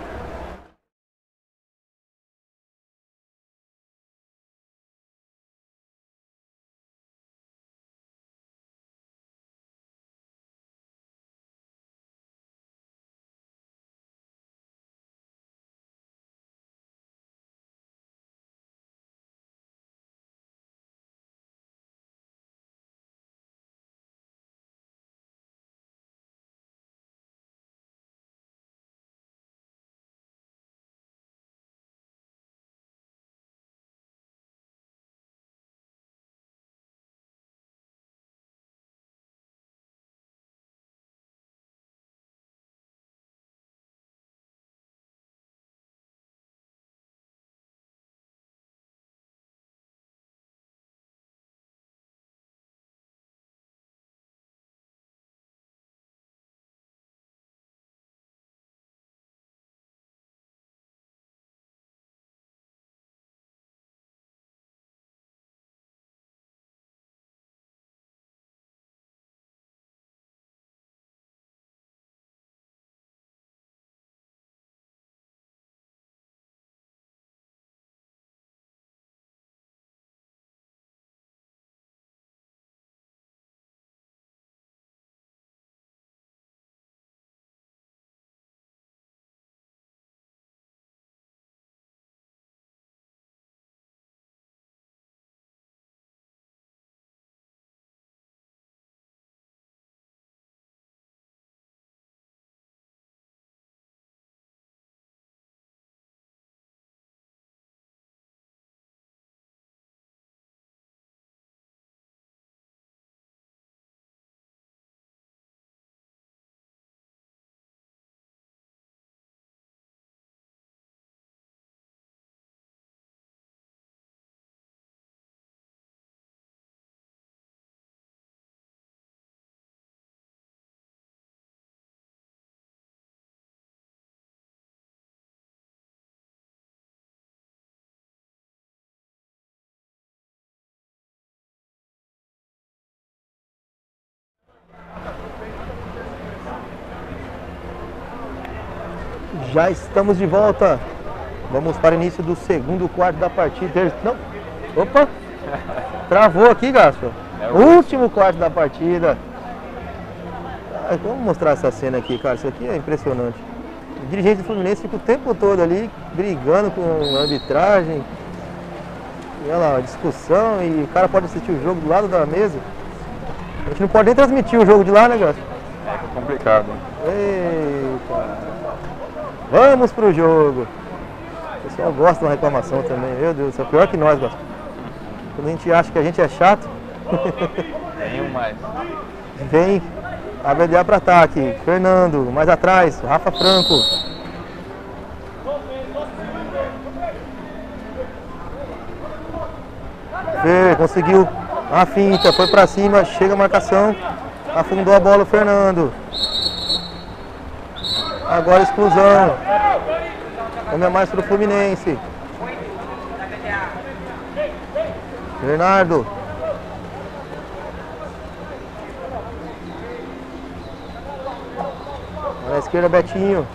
Já estamos de volta. Vamos para o início do segundo quarto da partida. Não. Opa! Travou aqui, Gaspo. Último quarto da partida. Vamos mostrar essa cena aqui, cara. Isso aqui é impressionante. O dirigente do Fluminense fica o tempo todo ali brigando com a arbitragem. E olha lá, discussão. E o cara pode assistir o jogo do lado da mesa. A gente não pode nem transmitir o jogo de lá, né, Gaspo? É complicado. Eita. Vamos pro jogo. O pessoal gosta de uma reclamação também. Meu Deus do céu, pior que nós, Gaspo. Quando a gente acha que a gente é chato. Venham mais. Vem a BDA para ataque. Fernando, mais atrás. Rafa Franco. Fê, conseguiu a finta, foi para cima, chega a marcação. Afundou a bola o Fernando. Agora exclusão. Homem a mais para o Fluminense. Bernardo. Na esquerda, Betinho.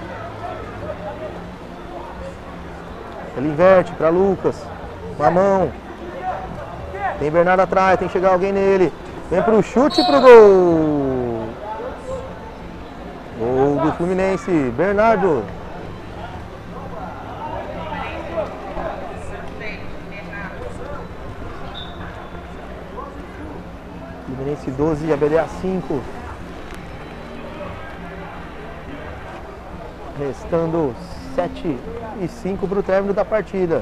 Ele inverte para Lucas. Uma mão. Tem Bernardo atrás, tem que chegar alguém nele. Vem pro chute e pro gol. do Fluminense, Bernardo. Fluminense 12, ABDA 5. Restando 7:05 para o término da partida.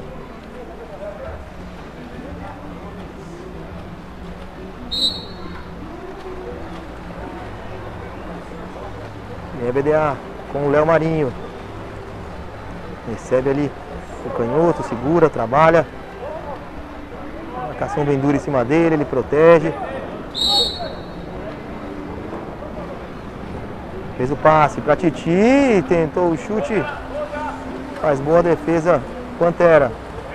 E ABDA com o Léo Marinho. Recebe ali o canhoto, segura, trabalha. Marcação do Enduro em cima dele, ele protege. Fez o passe para Titi, tentou o chute. Faz boa defesa, Pantera.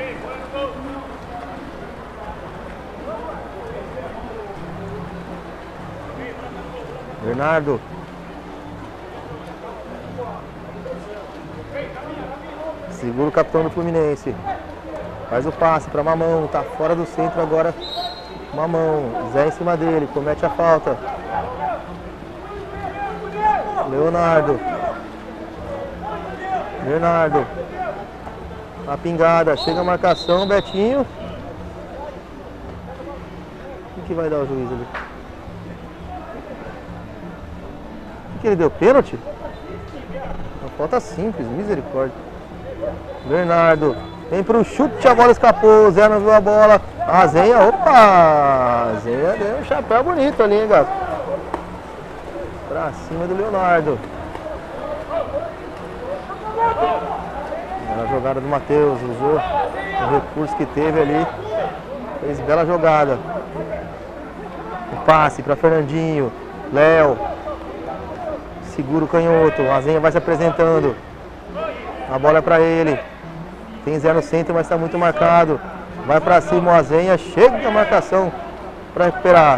Bernardo. Segura o capitão do Fluminense. Faz o passe para Mamão, tá fora do centro agora. Mamão, Zé em cima dele, comete a falta. Leonardo. Bernardo. A pingada, chega a marcação, Betinho. O que vai dar o juiz ali? O que ele deu? Pênalti? Uma falta simples, misericórdia. Bernardo. Vem pro chute, a bola escapou. Zé não viu a bola. A Zenha, opa! A Zenha deu um chapéu bonito ali, hein, gato? Pra cima do Leonardo. Bela jogada do Matheus, usou o recurso que teve ali. Fez bela jogada. O passe para Fernandinho. Léo. Segura o canhoto. A Zenha vai se apresentando. A bola é para ele. Tem Zé no centro, mas está muito marcado. Vai para cima o Azenha. Chega a marcação para recuperar.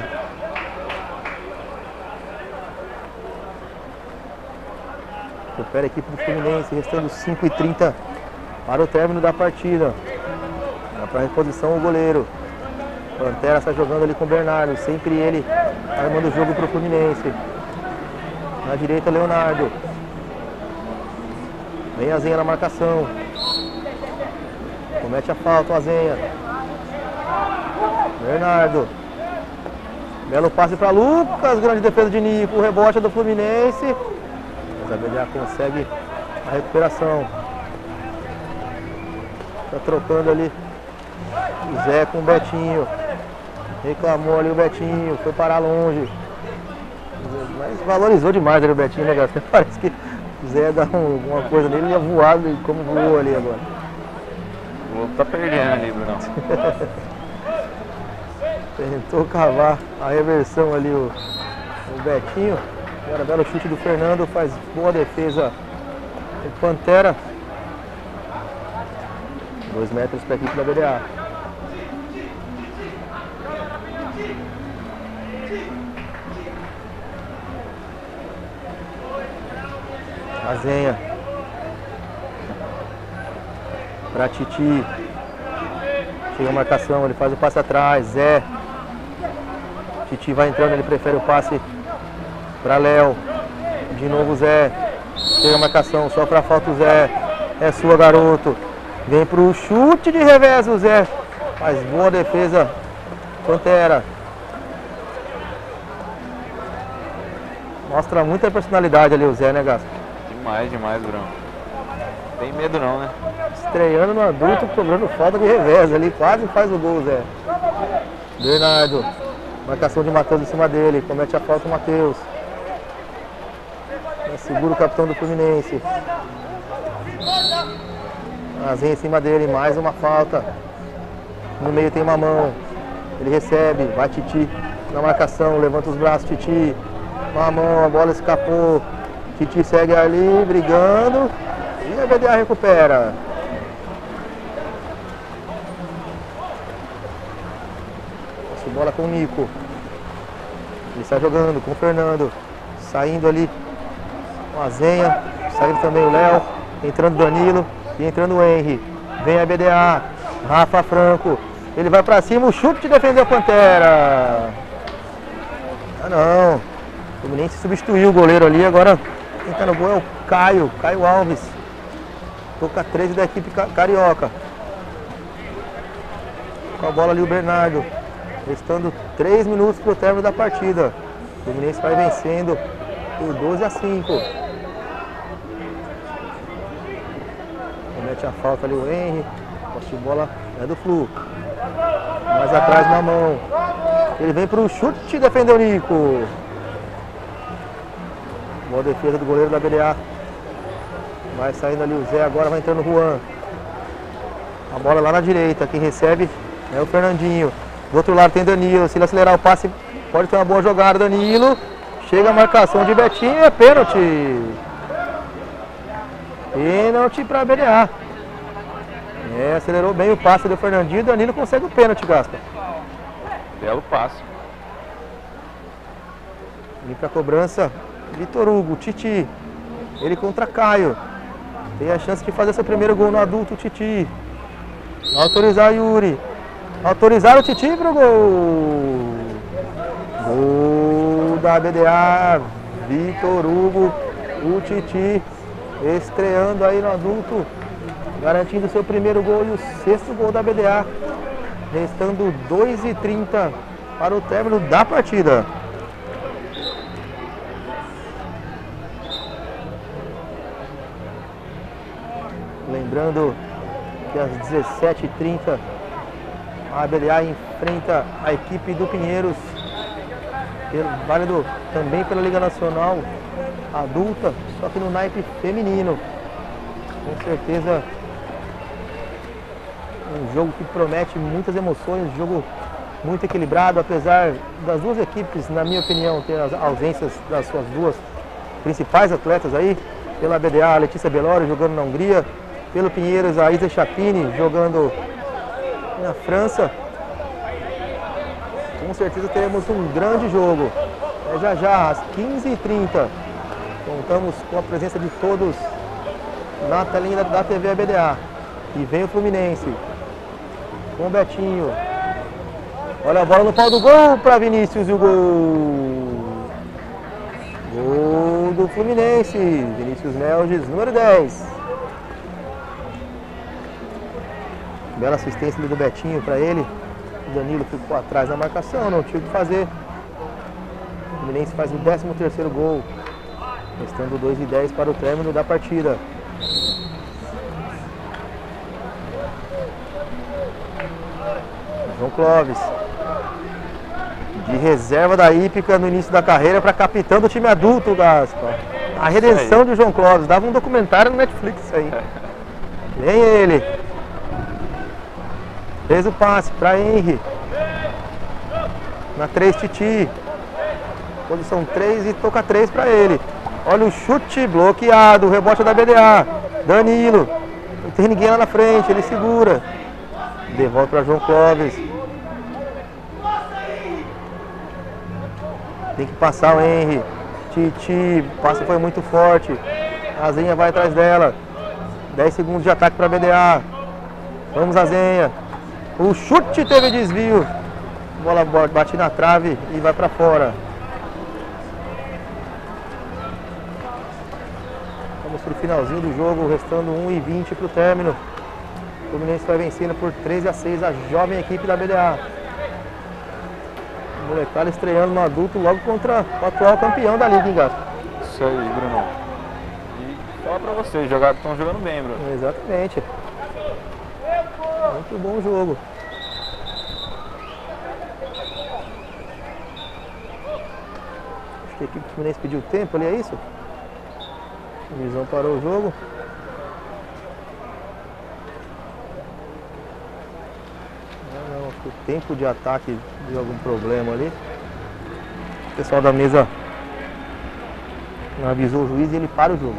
Recupera a equipe do Fluminense, restando 5:30 para o término da partida. Para a reposição o goleiro. Pantera está jogando ali com o Bernardo, sempre ele armando o jogo para o Fluminense. Na direita, Leonardo. Vem a Zenha na marcação. Comete a falta, a Zenha. Bernardo. Belo passe para Lucas, grande defesa de Nico, o rebote é do Fluminense. Mas a BDA consegue a recuperação. Está trocando ali o Zé com o Betinho. Reclamou ali o Betinho, foi parar longe. Mas valorizou demais ali o Betinho, né, galera? Parece que o Zé dá alguma coisa nele, ele ia voar como voou ali agora. O Lobo tá perdendo ali, Bruno. Tentou cavar a reversão ali o Betinho. Agora belo chute do Fernando, faz boa defesa o Pantera. 2 metros para a equipe da BDA. Azenha. Para Titi. Chega a marcação, ele faz o passe atrás. Zé. Titi vai entrando, ele prefere o passe para Léo. De novo Zé. Chega a marcação, só para falta o Zé. É sua, garoto. Vem pro chute de revés o Zé. Faz boa defesa. Pantera. Mostra muita personalidade ali o Zé, né, Gasco? Demais, Bruno. Não tem medo não, né? Estreando no adulto, cobrando falta de revés ali. Quase faz o gol, Zé. Bernardo. Marcação de Matheus em cima dele. Comete a falta o Matheus. Segura o capitão do Fluminense. Azenha em cima dele. Mais uma falta. No meio tem Mamão. Ele recebe. Vai Titi na marcação. Levanta os braços, Titi. Mamão, a bola escapou. Titi segue ali, brigando. E a BDA recupera. Passa a bola com o Nico. Ele está jogando com o Fernando. Saindo ali com a Zenha. Saindo também o Léo. Entrando o Danilo. E entrando o Henry. Vem a BDA. Rafa Franco. Ele vai pra cima. O chute de defender a Pantera. Ah, não. O Fluminense substituiu o goleiro ali. Agora tentando o gol é o Caio Alves. Toca 13 da equipe carioca. Com a bola ali o Bernardo. Restando 3 minutos para o término da partida. O Fluminense vai vencendo por 12-5. Comete a falta ali o Henry. Posse de bola é do Flu. Mais atrás na mão. Ele vem para o chute, defendeu o Nico. Boa defesa do goleiro da BDA. Vai saindo ali o Zé, agora vai entrando o Juan. A bola lá na direita, quem recebe é o Fernandinho. Do outro lado tem Danilo, se ele acelerar o passe pode ter uma boa jogada, Danilo. Chega a marcação de Betinho, é pênalti. Pênalti para a BDA. Acelerou bem o passe do Fernandinho e Danilo consegue o pênalti, Gaspa. Belo passe. Vem para a cobrança, Vitor Hugo, Titi. Ele contra Caio. Tem a chance de fazer seu primeiro gol no adulto, Titi. Autorizar Yuri. Autorizar o Titi pro gol. Gol da BDA. Vitor Hugo, o Titi. Estreando aí no adulto. Garantindo seu primeiro gol e o 6º gol da BDA. Restando 2:30 para o término da partida. Lembrando que às 17h30 a BDA enfrenta a equipe do Pinheiros, válido também pela Liga Nacional Adulta, só que no naipe feminino. Com certeza um jogo que promete muitas emoções, um jogo muito equilibrado, apesar das duas equipes, na minha opinião, ter as ausências das suas duas principais atletas aí. Pela BDA, a Letícia Belório jogando na Hungria. Pelo Pinheiros, a Isa Chapini jogando na França. Com certeza teremos um grande jogo. Já já, às 15h30, contamos com a presença de todos na telinha da TV ABDA. E vem o Fluminense com o Betinho. Olha a bola no pau do gol para Vinícius e o gol. Gol do Fluminense. Vinícius Melges, número 10. Bela assistência ali do Betinho para ele. O Danilo ficou atrás na marcação, não tinha o que fazer. O Fluminense faz o 13º gol. Restando 2:10 para o término da partida. João Clóvis. De reserva da Hípica no início da carreira para capitão do time adulto, Gaspa. A redenção de João Clóvis. Dava um documentário no Netflix aí. Vem ele. Fez o passe para Henry. Na 3, Titi. Posição 3 e toca 3 para ele. Olha o chute bloqueado. O rebote da BDA. Danilo. Não tem ninguém lá na frente. Ele segura. Devolve para João Clóvis. Tem que passar o Henry. Titi. O passe foi muito forte. A Zenha vai atrás dela. 10 segundos de ataque para a BDA. Vamos, a Zenha. O chute teve desvio. A bola bate na trave e vai para fora. Vamos para o finalzinho do jogo, restando 1:20 para o término. O Fluminense vai vencendo por 13-6 a jovem equipe da BDA. O molecada estreando no adulto logo contra o atual campeão da Liga, hein, Gato? Isso aí, Bruno. E fala pra vocês, estão jogando bem, Bruno. Exatamente. Muito bom jogo. Acho que a equipe do Fluminense pediu tempo ali, é isso? O Visão parou o jogo. Não, acho que o tempo de ataque deu algum problema ali. O pessoal da mesa não avisou o juiz e ele para o jogo.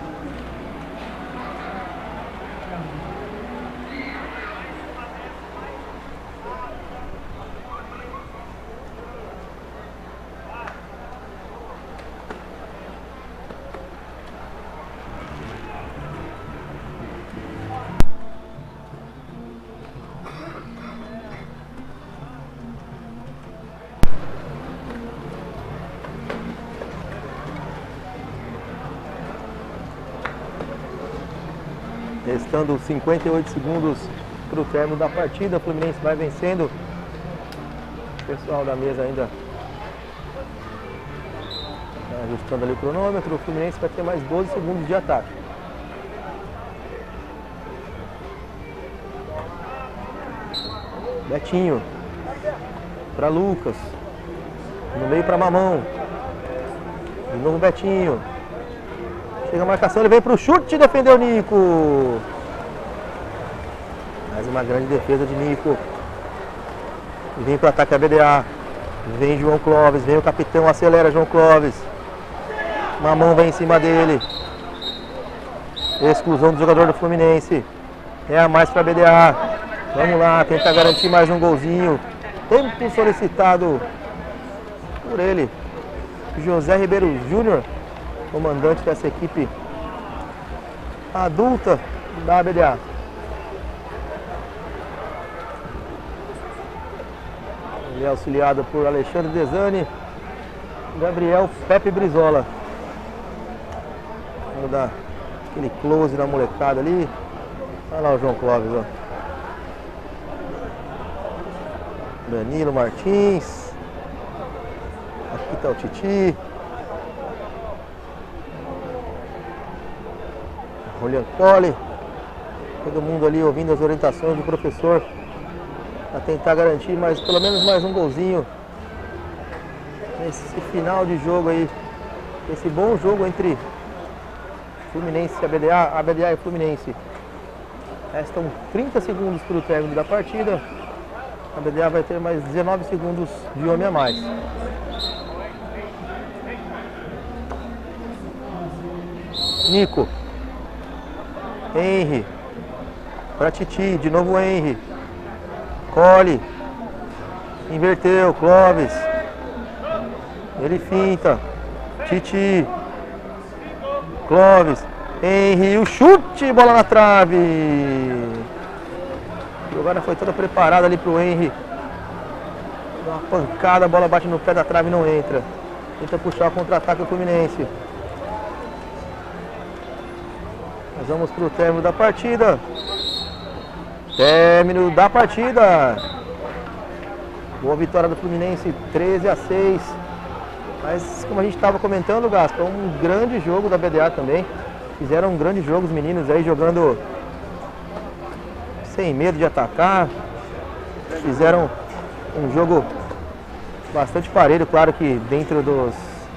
Faltando 58 segundos para o término da partida. O Fluminense vai vencendo. O pessoal da mesa ainda ajustando ali o cronômetro. O Fluminense vai ter mais 12 segundos de ataque. Betinho para Lucas, no meio para Mamão, de novo Betinho, chega a marcação, ele vem para o chute, defendeu o Nico, mais uma grande defesa de Nico, e vem para o ataque a BDA, vem João Clóvis, vem o capitão, acelera João Clóvis, Mamão vem em cima dele, exclusão do jogador do Fluminense, é a mais para a BDA, vamos lá, tentar garantir mais um golzinho. Tempo solicitado por ele, José Ribeiro Júnior, comandante dessa equipe adulta da BDA. Ele é auxiliado por Alexandre Desani, Gabriel Pepe Brizola. Vamos dar aquele close na molecada ali. Olha lá o João Clóvis, ó. Danilo Martins, aqui está o Titi, Julian Cole, todo mundo ali ouvindo as orientações do professor para tentar garantir pelo menos mais um golzinho nesse final de jogo aí, esse bom jogo entre Fluminense e a BDA e Fluminense. Restam 30 segundos para o término da partida. A BDA vai ter mais 19 segundos de homem a mais. Nico. Henry. Para Titi. De novo Henry. Cole. Inverteu. Clóvis. Ele finta. Titi. Clóvis. Henry. O chute. Bola na trave. A jogada foi toda preparada ali para o Henry. Uma pancada, a bola bate no pé da trave e não entra. Tenta puxar o contra-ataque do Fluminense. Nós vamos para o término da partida. Término da partida. Boa vitória do Fluminense, 13-6. Mas como a gente estava comentando, Gaspa, um grande jogo da BDA também. Fizeram um grande jogo os meninos aí jogando sem medo de atacar, fizeram um jogo bastante parelho, claro que dentro do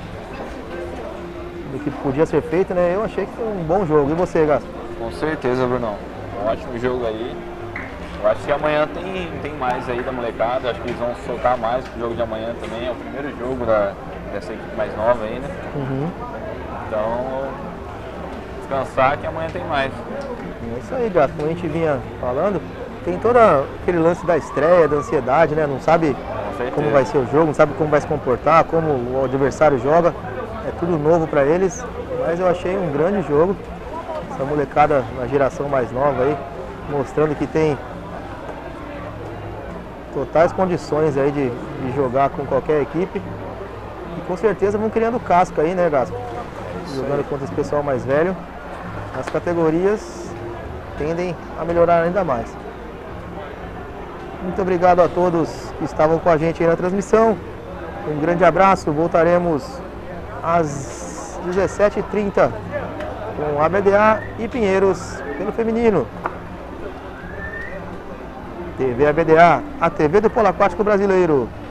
que podia ser feito, né? Eu achei que foi um bom jogo. E você, Gaspo? Com certeza, Brunão. Um ótimo jogo aí. Eu acho que amanhã tem mais aí da molecada, acho que eles vão soltar mais pro jogo de amanhã também, é o primeiro jogo dessa equipe mais nova aí, né? Uhum. Então, descansar que amanhã tem mais. É isso aí, Gato. Como a gente vinha falando, tem todo aquele lance da estreia, da ansiedade, né? Não sabe como vai ser o jogo, não sabe como vai se comportar, como o adversário joga. É tudo novo para eles, mas eu achei um grande jogo. Essa molecada na geração mais nova aí, mostrando que tem totais condições aí de jogar com qualquer equipe. E com certeza vão criando casca aí, né, Gaspo? Jogando contra esse pessoal mais velho. As categorias tendem a melhorar ainda mais. Muito obrigado a todos que estavam com a gente aí na transmissão. Um grande abraço. Voltaremos às 17h30 com a BDA e Pinheiros pelo feminino. TV ABDA, a TV do Polo Aquático Brasileiro.